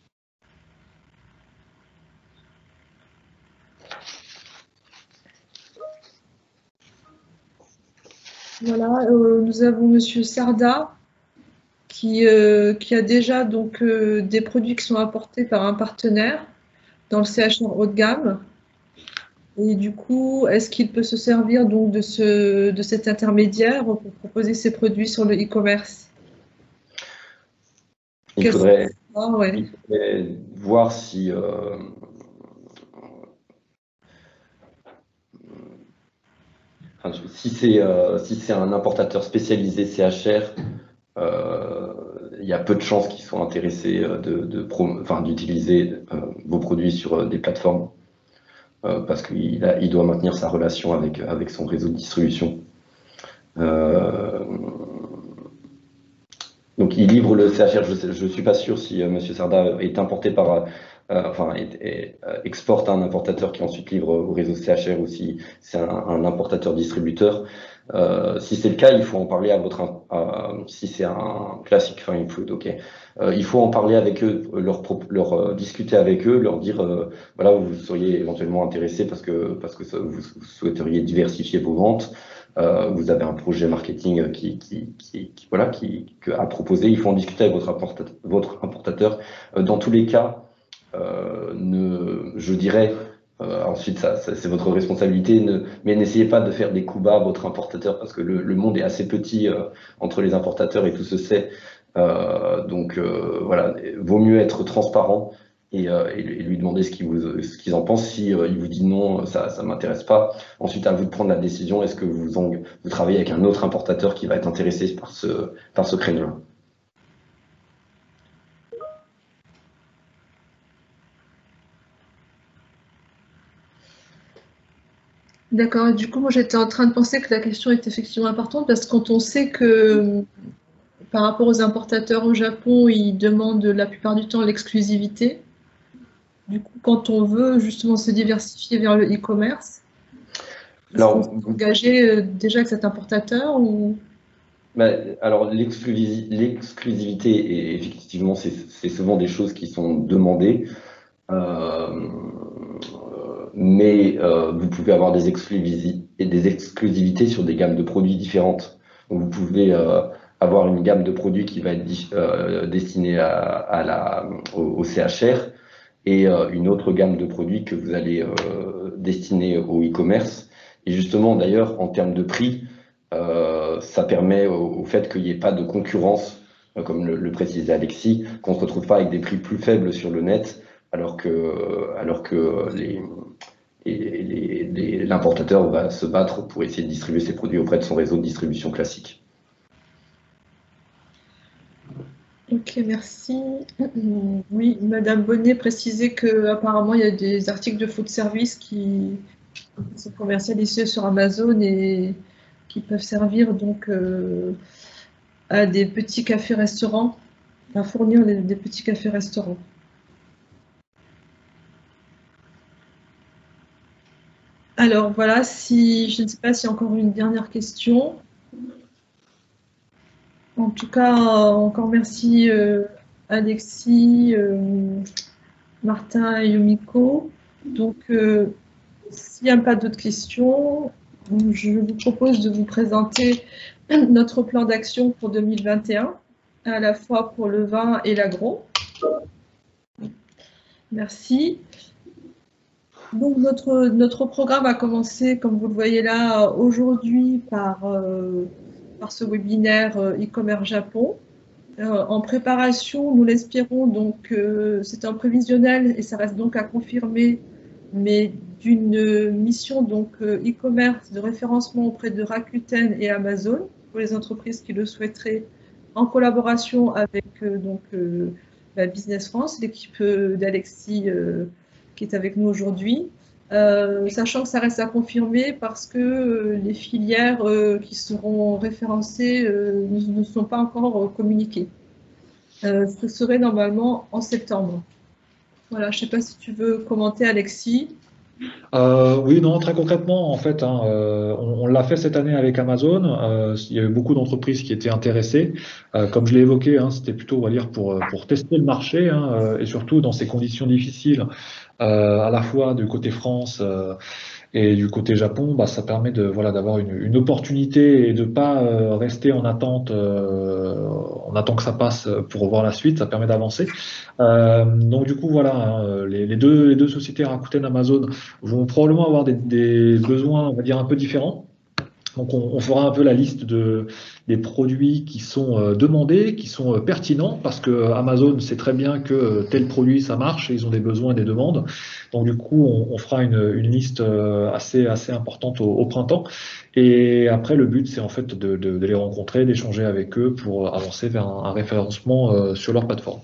Voilà, euh, nous avons Monsieur Sarda qui, euh, qui a déjà donc euh, des produits qui sont apportés par un partenaire dans le C H R haut de gamme. Et du coup, est-ce qu'il peut se servir donc de ce, de cet intermédiaire pour proposer ses produits sur le e-commerce? Il Quels sont faudrait, ah, ouais. il faudrait voir si, euh, enfin, si c'est euh, si c'est un importateur spécialisé C H R, euh, il y a peu de chances qu'ils soient intéressés euh, de, de prom- enfin, d'utiliser euh, vos produits sur euh, des plateformes, euh, parce qu'il a- il doit maintenir sa relation avec, avec son réseau de distribution. Euh, donc il livre le C H R. Je ne suis pas sûr si euh, Monsieur Sarda est importé par, euh, enfin, est- est, euh, exporte à un importateur qui ensuite livre au réseau C H R, ou si c'est un, un importateur distributeur. Euh, si c'est le cas, il faut en parler à votre, à- si c'est un classique fine food, ok. Euh, il faut en parler avec eux, leur, pro- leur euh, discuter avec eux, leur dire, euh, voilà, vous seriez éventuellement intéressé parce que parce que ça- vous, vous souhaiteriez diversifier vos ventes. Euh, vous avez un projet marketing qui, qui, qui, qui- voilà, qui, que, à proposer. Il faut en discuter avec votre, importateur. Votre importateur. Euh, dans tous les cas, euh, ne, je dirais, euh, ensuite, ça, ça, c'est votre responsabilité, ne, mais n'essayez pas de faire des coups bas à votre importateur, parce que le, le monde est assez petit euh, entre les importateurs, et tout se sait. Euh, donc euh, voilà, vaut mieux être transparent, et, euh, et lui demander ce qu'ils vous, ce qu'ils en pensent. Si euh, il vous dit non, ça, ça m'intéresse pas. Ensuite, à vous de prendre la décision. Est-ce que vous, en, vous travaillez avec un autre importateur qui va être intéressé par ce, par ce créneau-là? D'accord. Et du coup, moi, j'étais en train de penser que la question est effectivement importante parce que quand on sait que par rapport aux importateurs au Japon, ils demandent la plupart du temps l'exclusivité. Du coup, quand on veut justement se diversifier vers le e-commerce, est-ce qu'on s'est Alors, engagé euh, déjà avec cet importateur ou... Ben, alors l'exclusi- l'exclusivité, et effectivement, c'est c'est souvent des choses qui sont demandées, euh, mais euh, vous pouvez avoir des exclusivi- et des exclusivités sur des gammes de produits différentes. Donc, vous pouvez euh, avoir une gamme de produits qui va être di- euh, destinée à, à la, au, au C H R, et euh, une autre gamme de produits que vous allez euh, destiner au e-commerce. Et justement, d'ailleurs, en termes de prix, euh, ça permet au, au fait qu'il n'y ait pas de concurrence, euh, comme le, le précisait Alexis, qu'on ne se retrouve pas avec des prix plus faibles sur le net, alors que, alors que les, les- les- les- l'importateur va se battre pour essayer de distribuer ses produits auprès de son réseau de distribution classique. Ok, merci. Oui, Madame Bonnet précisait qu'apparemment il y a des articles de food service qui sont commercialisés sur Amazon et qui peuvent servir donc euh, à des petits cafés-restaurants, à fournir des, des petits cafés-restaurants. Alors voilà, si je ne sais pas s'il y a encore une dernière question. En En tout cas, encore merci euh, Alexis, euh, Martin et Yumiko. Donc, euh, s'il n'y a pas d'autres questions, je vous propose de vous présenter notre plan d'action pour deux mille vingt et un, à la fois pour le vin et l'agro. Merci. Donc, notre, notre programme a commencé, comme vous le voyez là, aujourd'hui par, euh, par ce webinaire euh, e-commerce Japon. Euh, en préparation, nous l'espérons, donc euh, c'est un prévisionnel et ça reste donc à confirmer, mais d'une mission donc euh, e-commerce de référencement auprès de Rakuten et Amazon pour les entreprises qui le souhaiteraient, en collaboration avec euh, donc euh, la Business France, l'équipe euh, d'Alexis euh, qui est avec nous aujourd'hui, euh, sachant que ça reste à confirmer parce que euh, les filières euh, qui seront référencées euh, ne, ne sont pas encore euh, communiquées. Euh, ce serait normalement en septembre. Voilà, je ne sais pas si tu veux commenter, Alexis. Euh, oui, non, très concrètement, en fait, hein, euh, on, on l'a fait cette année avec Amazon. Euh, il y avait beaucoup d'entreprises qui étaient intéressées. Euh, comme je l'ai évoqué, hein, c'était plutôt, on va dire, pour, pour tester le marché, hein, euh, et surtout dans ces conditions difficiles, euh, à la fois du côté France euh, et du côté Japon, bah, ça permet de, voilà, d'avoir une, une opportunité et de pas euh, rester en attente, euh, on attend que ça passe pour voir la suite. Ça permet d'avancer. Euh, donc du coup, voilà, hein, les, les deux, les deux sociétés Rakuten, Amazon vont probablement avoir des, des besoins, on va dire, un peu différents. Donc on, on fera un peu la liste de, des produits qui sont euh, demandés, qui sont euh, pertinents, parce que euh, Amazon sait très bien que euh, tel produit ça marche et ils ont des besoins et des demandes. Donc du coup on, on fera une, une liste euh, assez, assez importante au, au printemps. Et après le but c'est en fait de, de, de les rencontrer, d'échanger avec eux pour avancer vers un, un référencement euh, sur leur plateforme.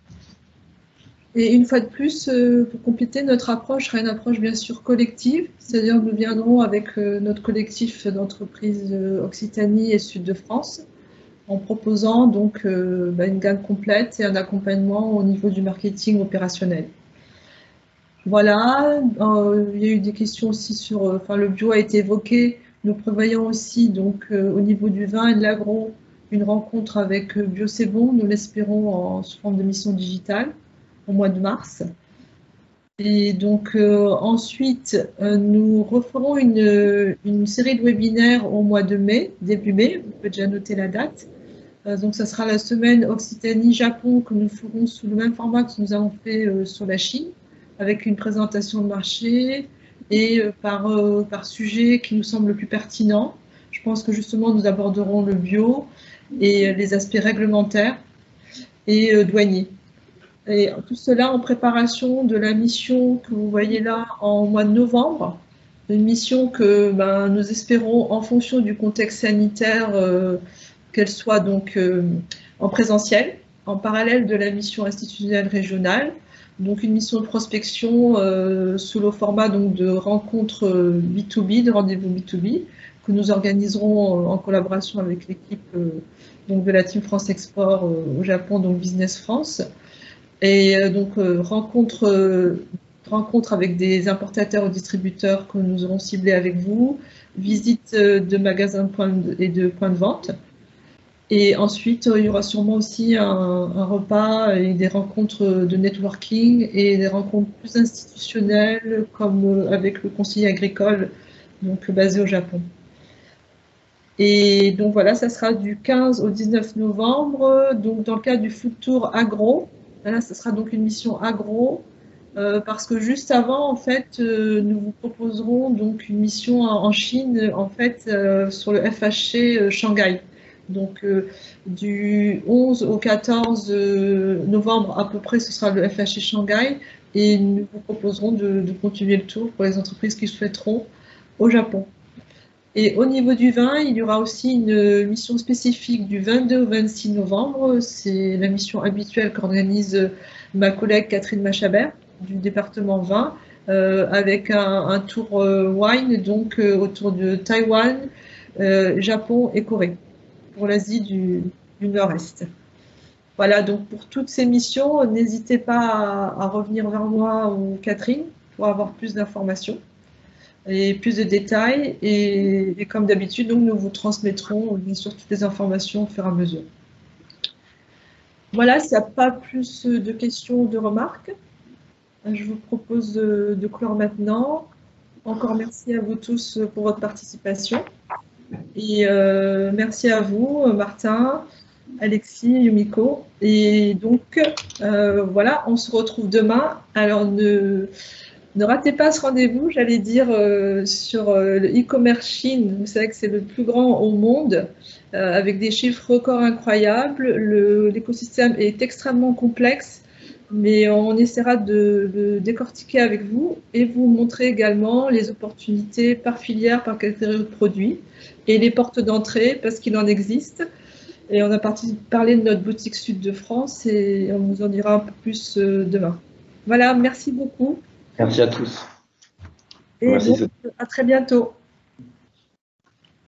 Et une fois de plus, euh, pour compléter, notre approche sera une approche bien sûr collective, c'est-à-dire nous viendrons avec euh, notre collectif d'entreprises euh, Occitanie et Sud de France, en proposant donc euh, bah, une gamme complète et un accompagnement au niveau du marketing opérationnel. Voilà, euh, il y a eu des questions aussi sur, euh, enfin le bio a été évoqué, nous prévoyons aussi donc euh, au niveau du vin et de l'agro, une rencontre avec euh, Bio C'est Bon, nous l'espérons en sous forme de mission digitale, au mois de mars. Et donc euh, ensuite, euh, nous referons une, une série de webinaires au mois de mai, début mai, vous pouvez déjà noter la date. Euh, donc ça sera la semaine Occitanie-Japon que nous ferons sous le même format que nous avons fait euh, sur la Chine, avec une présentation de marché et euh, par, euh, par sujet qui nous semble le plus pertinent. Je pense que justement nous aborderons le bio et les aspects réglementaires et euh, douaniers. Et tout cela en préparation de la mission que vous voyez là en mois de novembre, une mission que ben, nous espérons, en fonction du contexte sanitaire, euh, qu'elle soit donc euh, en présentiel, en parallèle de la mission institutionnelle régionale, donc une mission de prospection euh, sous le format donc, de rencontres B deux B, de rendez-vous B deux B, que nous organiserons en collaboration avec l'équipe euh, donc de la Team France Export euh, au Japon, donc Business France. Et euh, donc, euh, rencontre, euh, rencontre avec des importateurs ou distributeurs que nous aurons ciblés avec vous, visite euh, de magasins de et de points de vente. Et ensuite, euh, il y aura sûrement aussi un, un repas et des rencontres de networking et des rencontres plus institutionnelles, comme euh, avec le conseiller agricole, donc basé au Japon. Et donc voilà, ça sera du quinze au dix-neuf novembre, donc dans le cadre du Food Tour Agro. Là, ce sera donc une mission agro, euh, parce que juste avant, en fait, euh, nous vous proposerons donc une mission en, en Chine, en fait, euh, sur le F H C euh, Shanghai. Donc, euh, du onze au quatorze novembre, à peu près, ce sera le F H C Shanghai, et nous vous proposerons de, de continuer le tour pour les entreprises qui souhaiteront au Japon. Et au niveau du vin, il y aura aussi une mission spécifique du vingt-deux au vingt-six novembre. C'est la mission habituelle qu'organise ma collègue Catherine Machabert du département vin, euh, avec un, un tour euh, wine donc euh, autour de Taïwan, euh, Japon et Corée, pour l'Asie du, du Nord-Est. Voilà, donc pour toutes ces missions, n'hésitez pas à, à revenir vers moi ou Catherine pour avoir plus d'informations et plus de détails, et, et comme d'habitude, nous vous transmettrons bien sûr toutes les informations au fur et à mesure. Voilà, s'il n'y a pas plus de questions ou de remarques, je vous propose de, de clore maintenant. Encore merci à vous tous pour votre participation. Et euh, merci à vous, Martin, Alexis, Yumiko. Et donc, euh, voilà, on se retrouve demain. Alors, ne, ne ratez pas ce rendez-vous, j'allais dire, euh, sur euh, le e-commerce Chine. Vous savez que c'est le plus grand au monde, euh, avec des chiffres records incroyables. L'écosystème est extrêmement complexe, mais on essaiera de le décortiquer avec vous et vous montrer également les opportunités par filière, par catégorie de produits et les portes d'entrée, parce qu'il en existe. Et on a parlé de notre boutique Sud de France et on vous en dira un peu plus demain. Voilà, merci beaucoup. Merci à tous. Et Merci. donc, à très bientôt.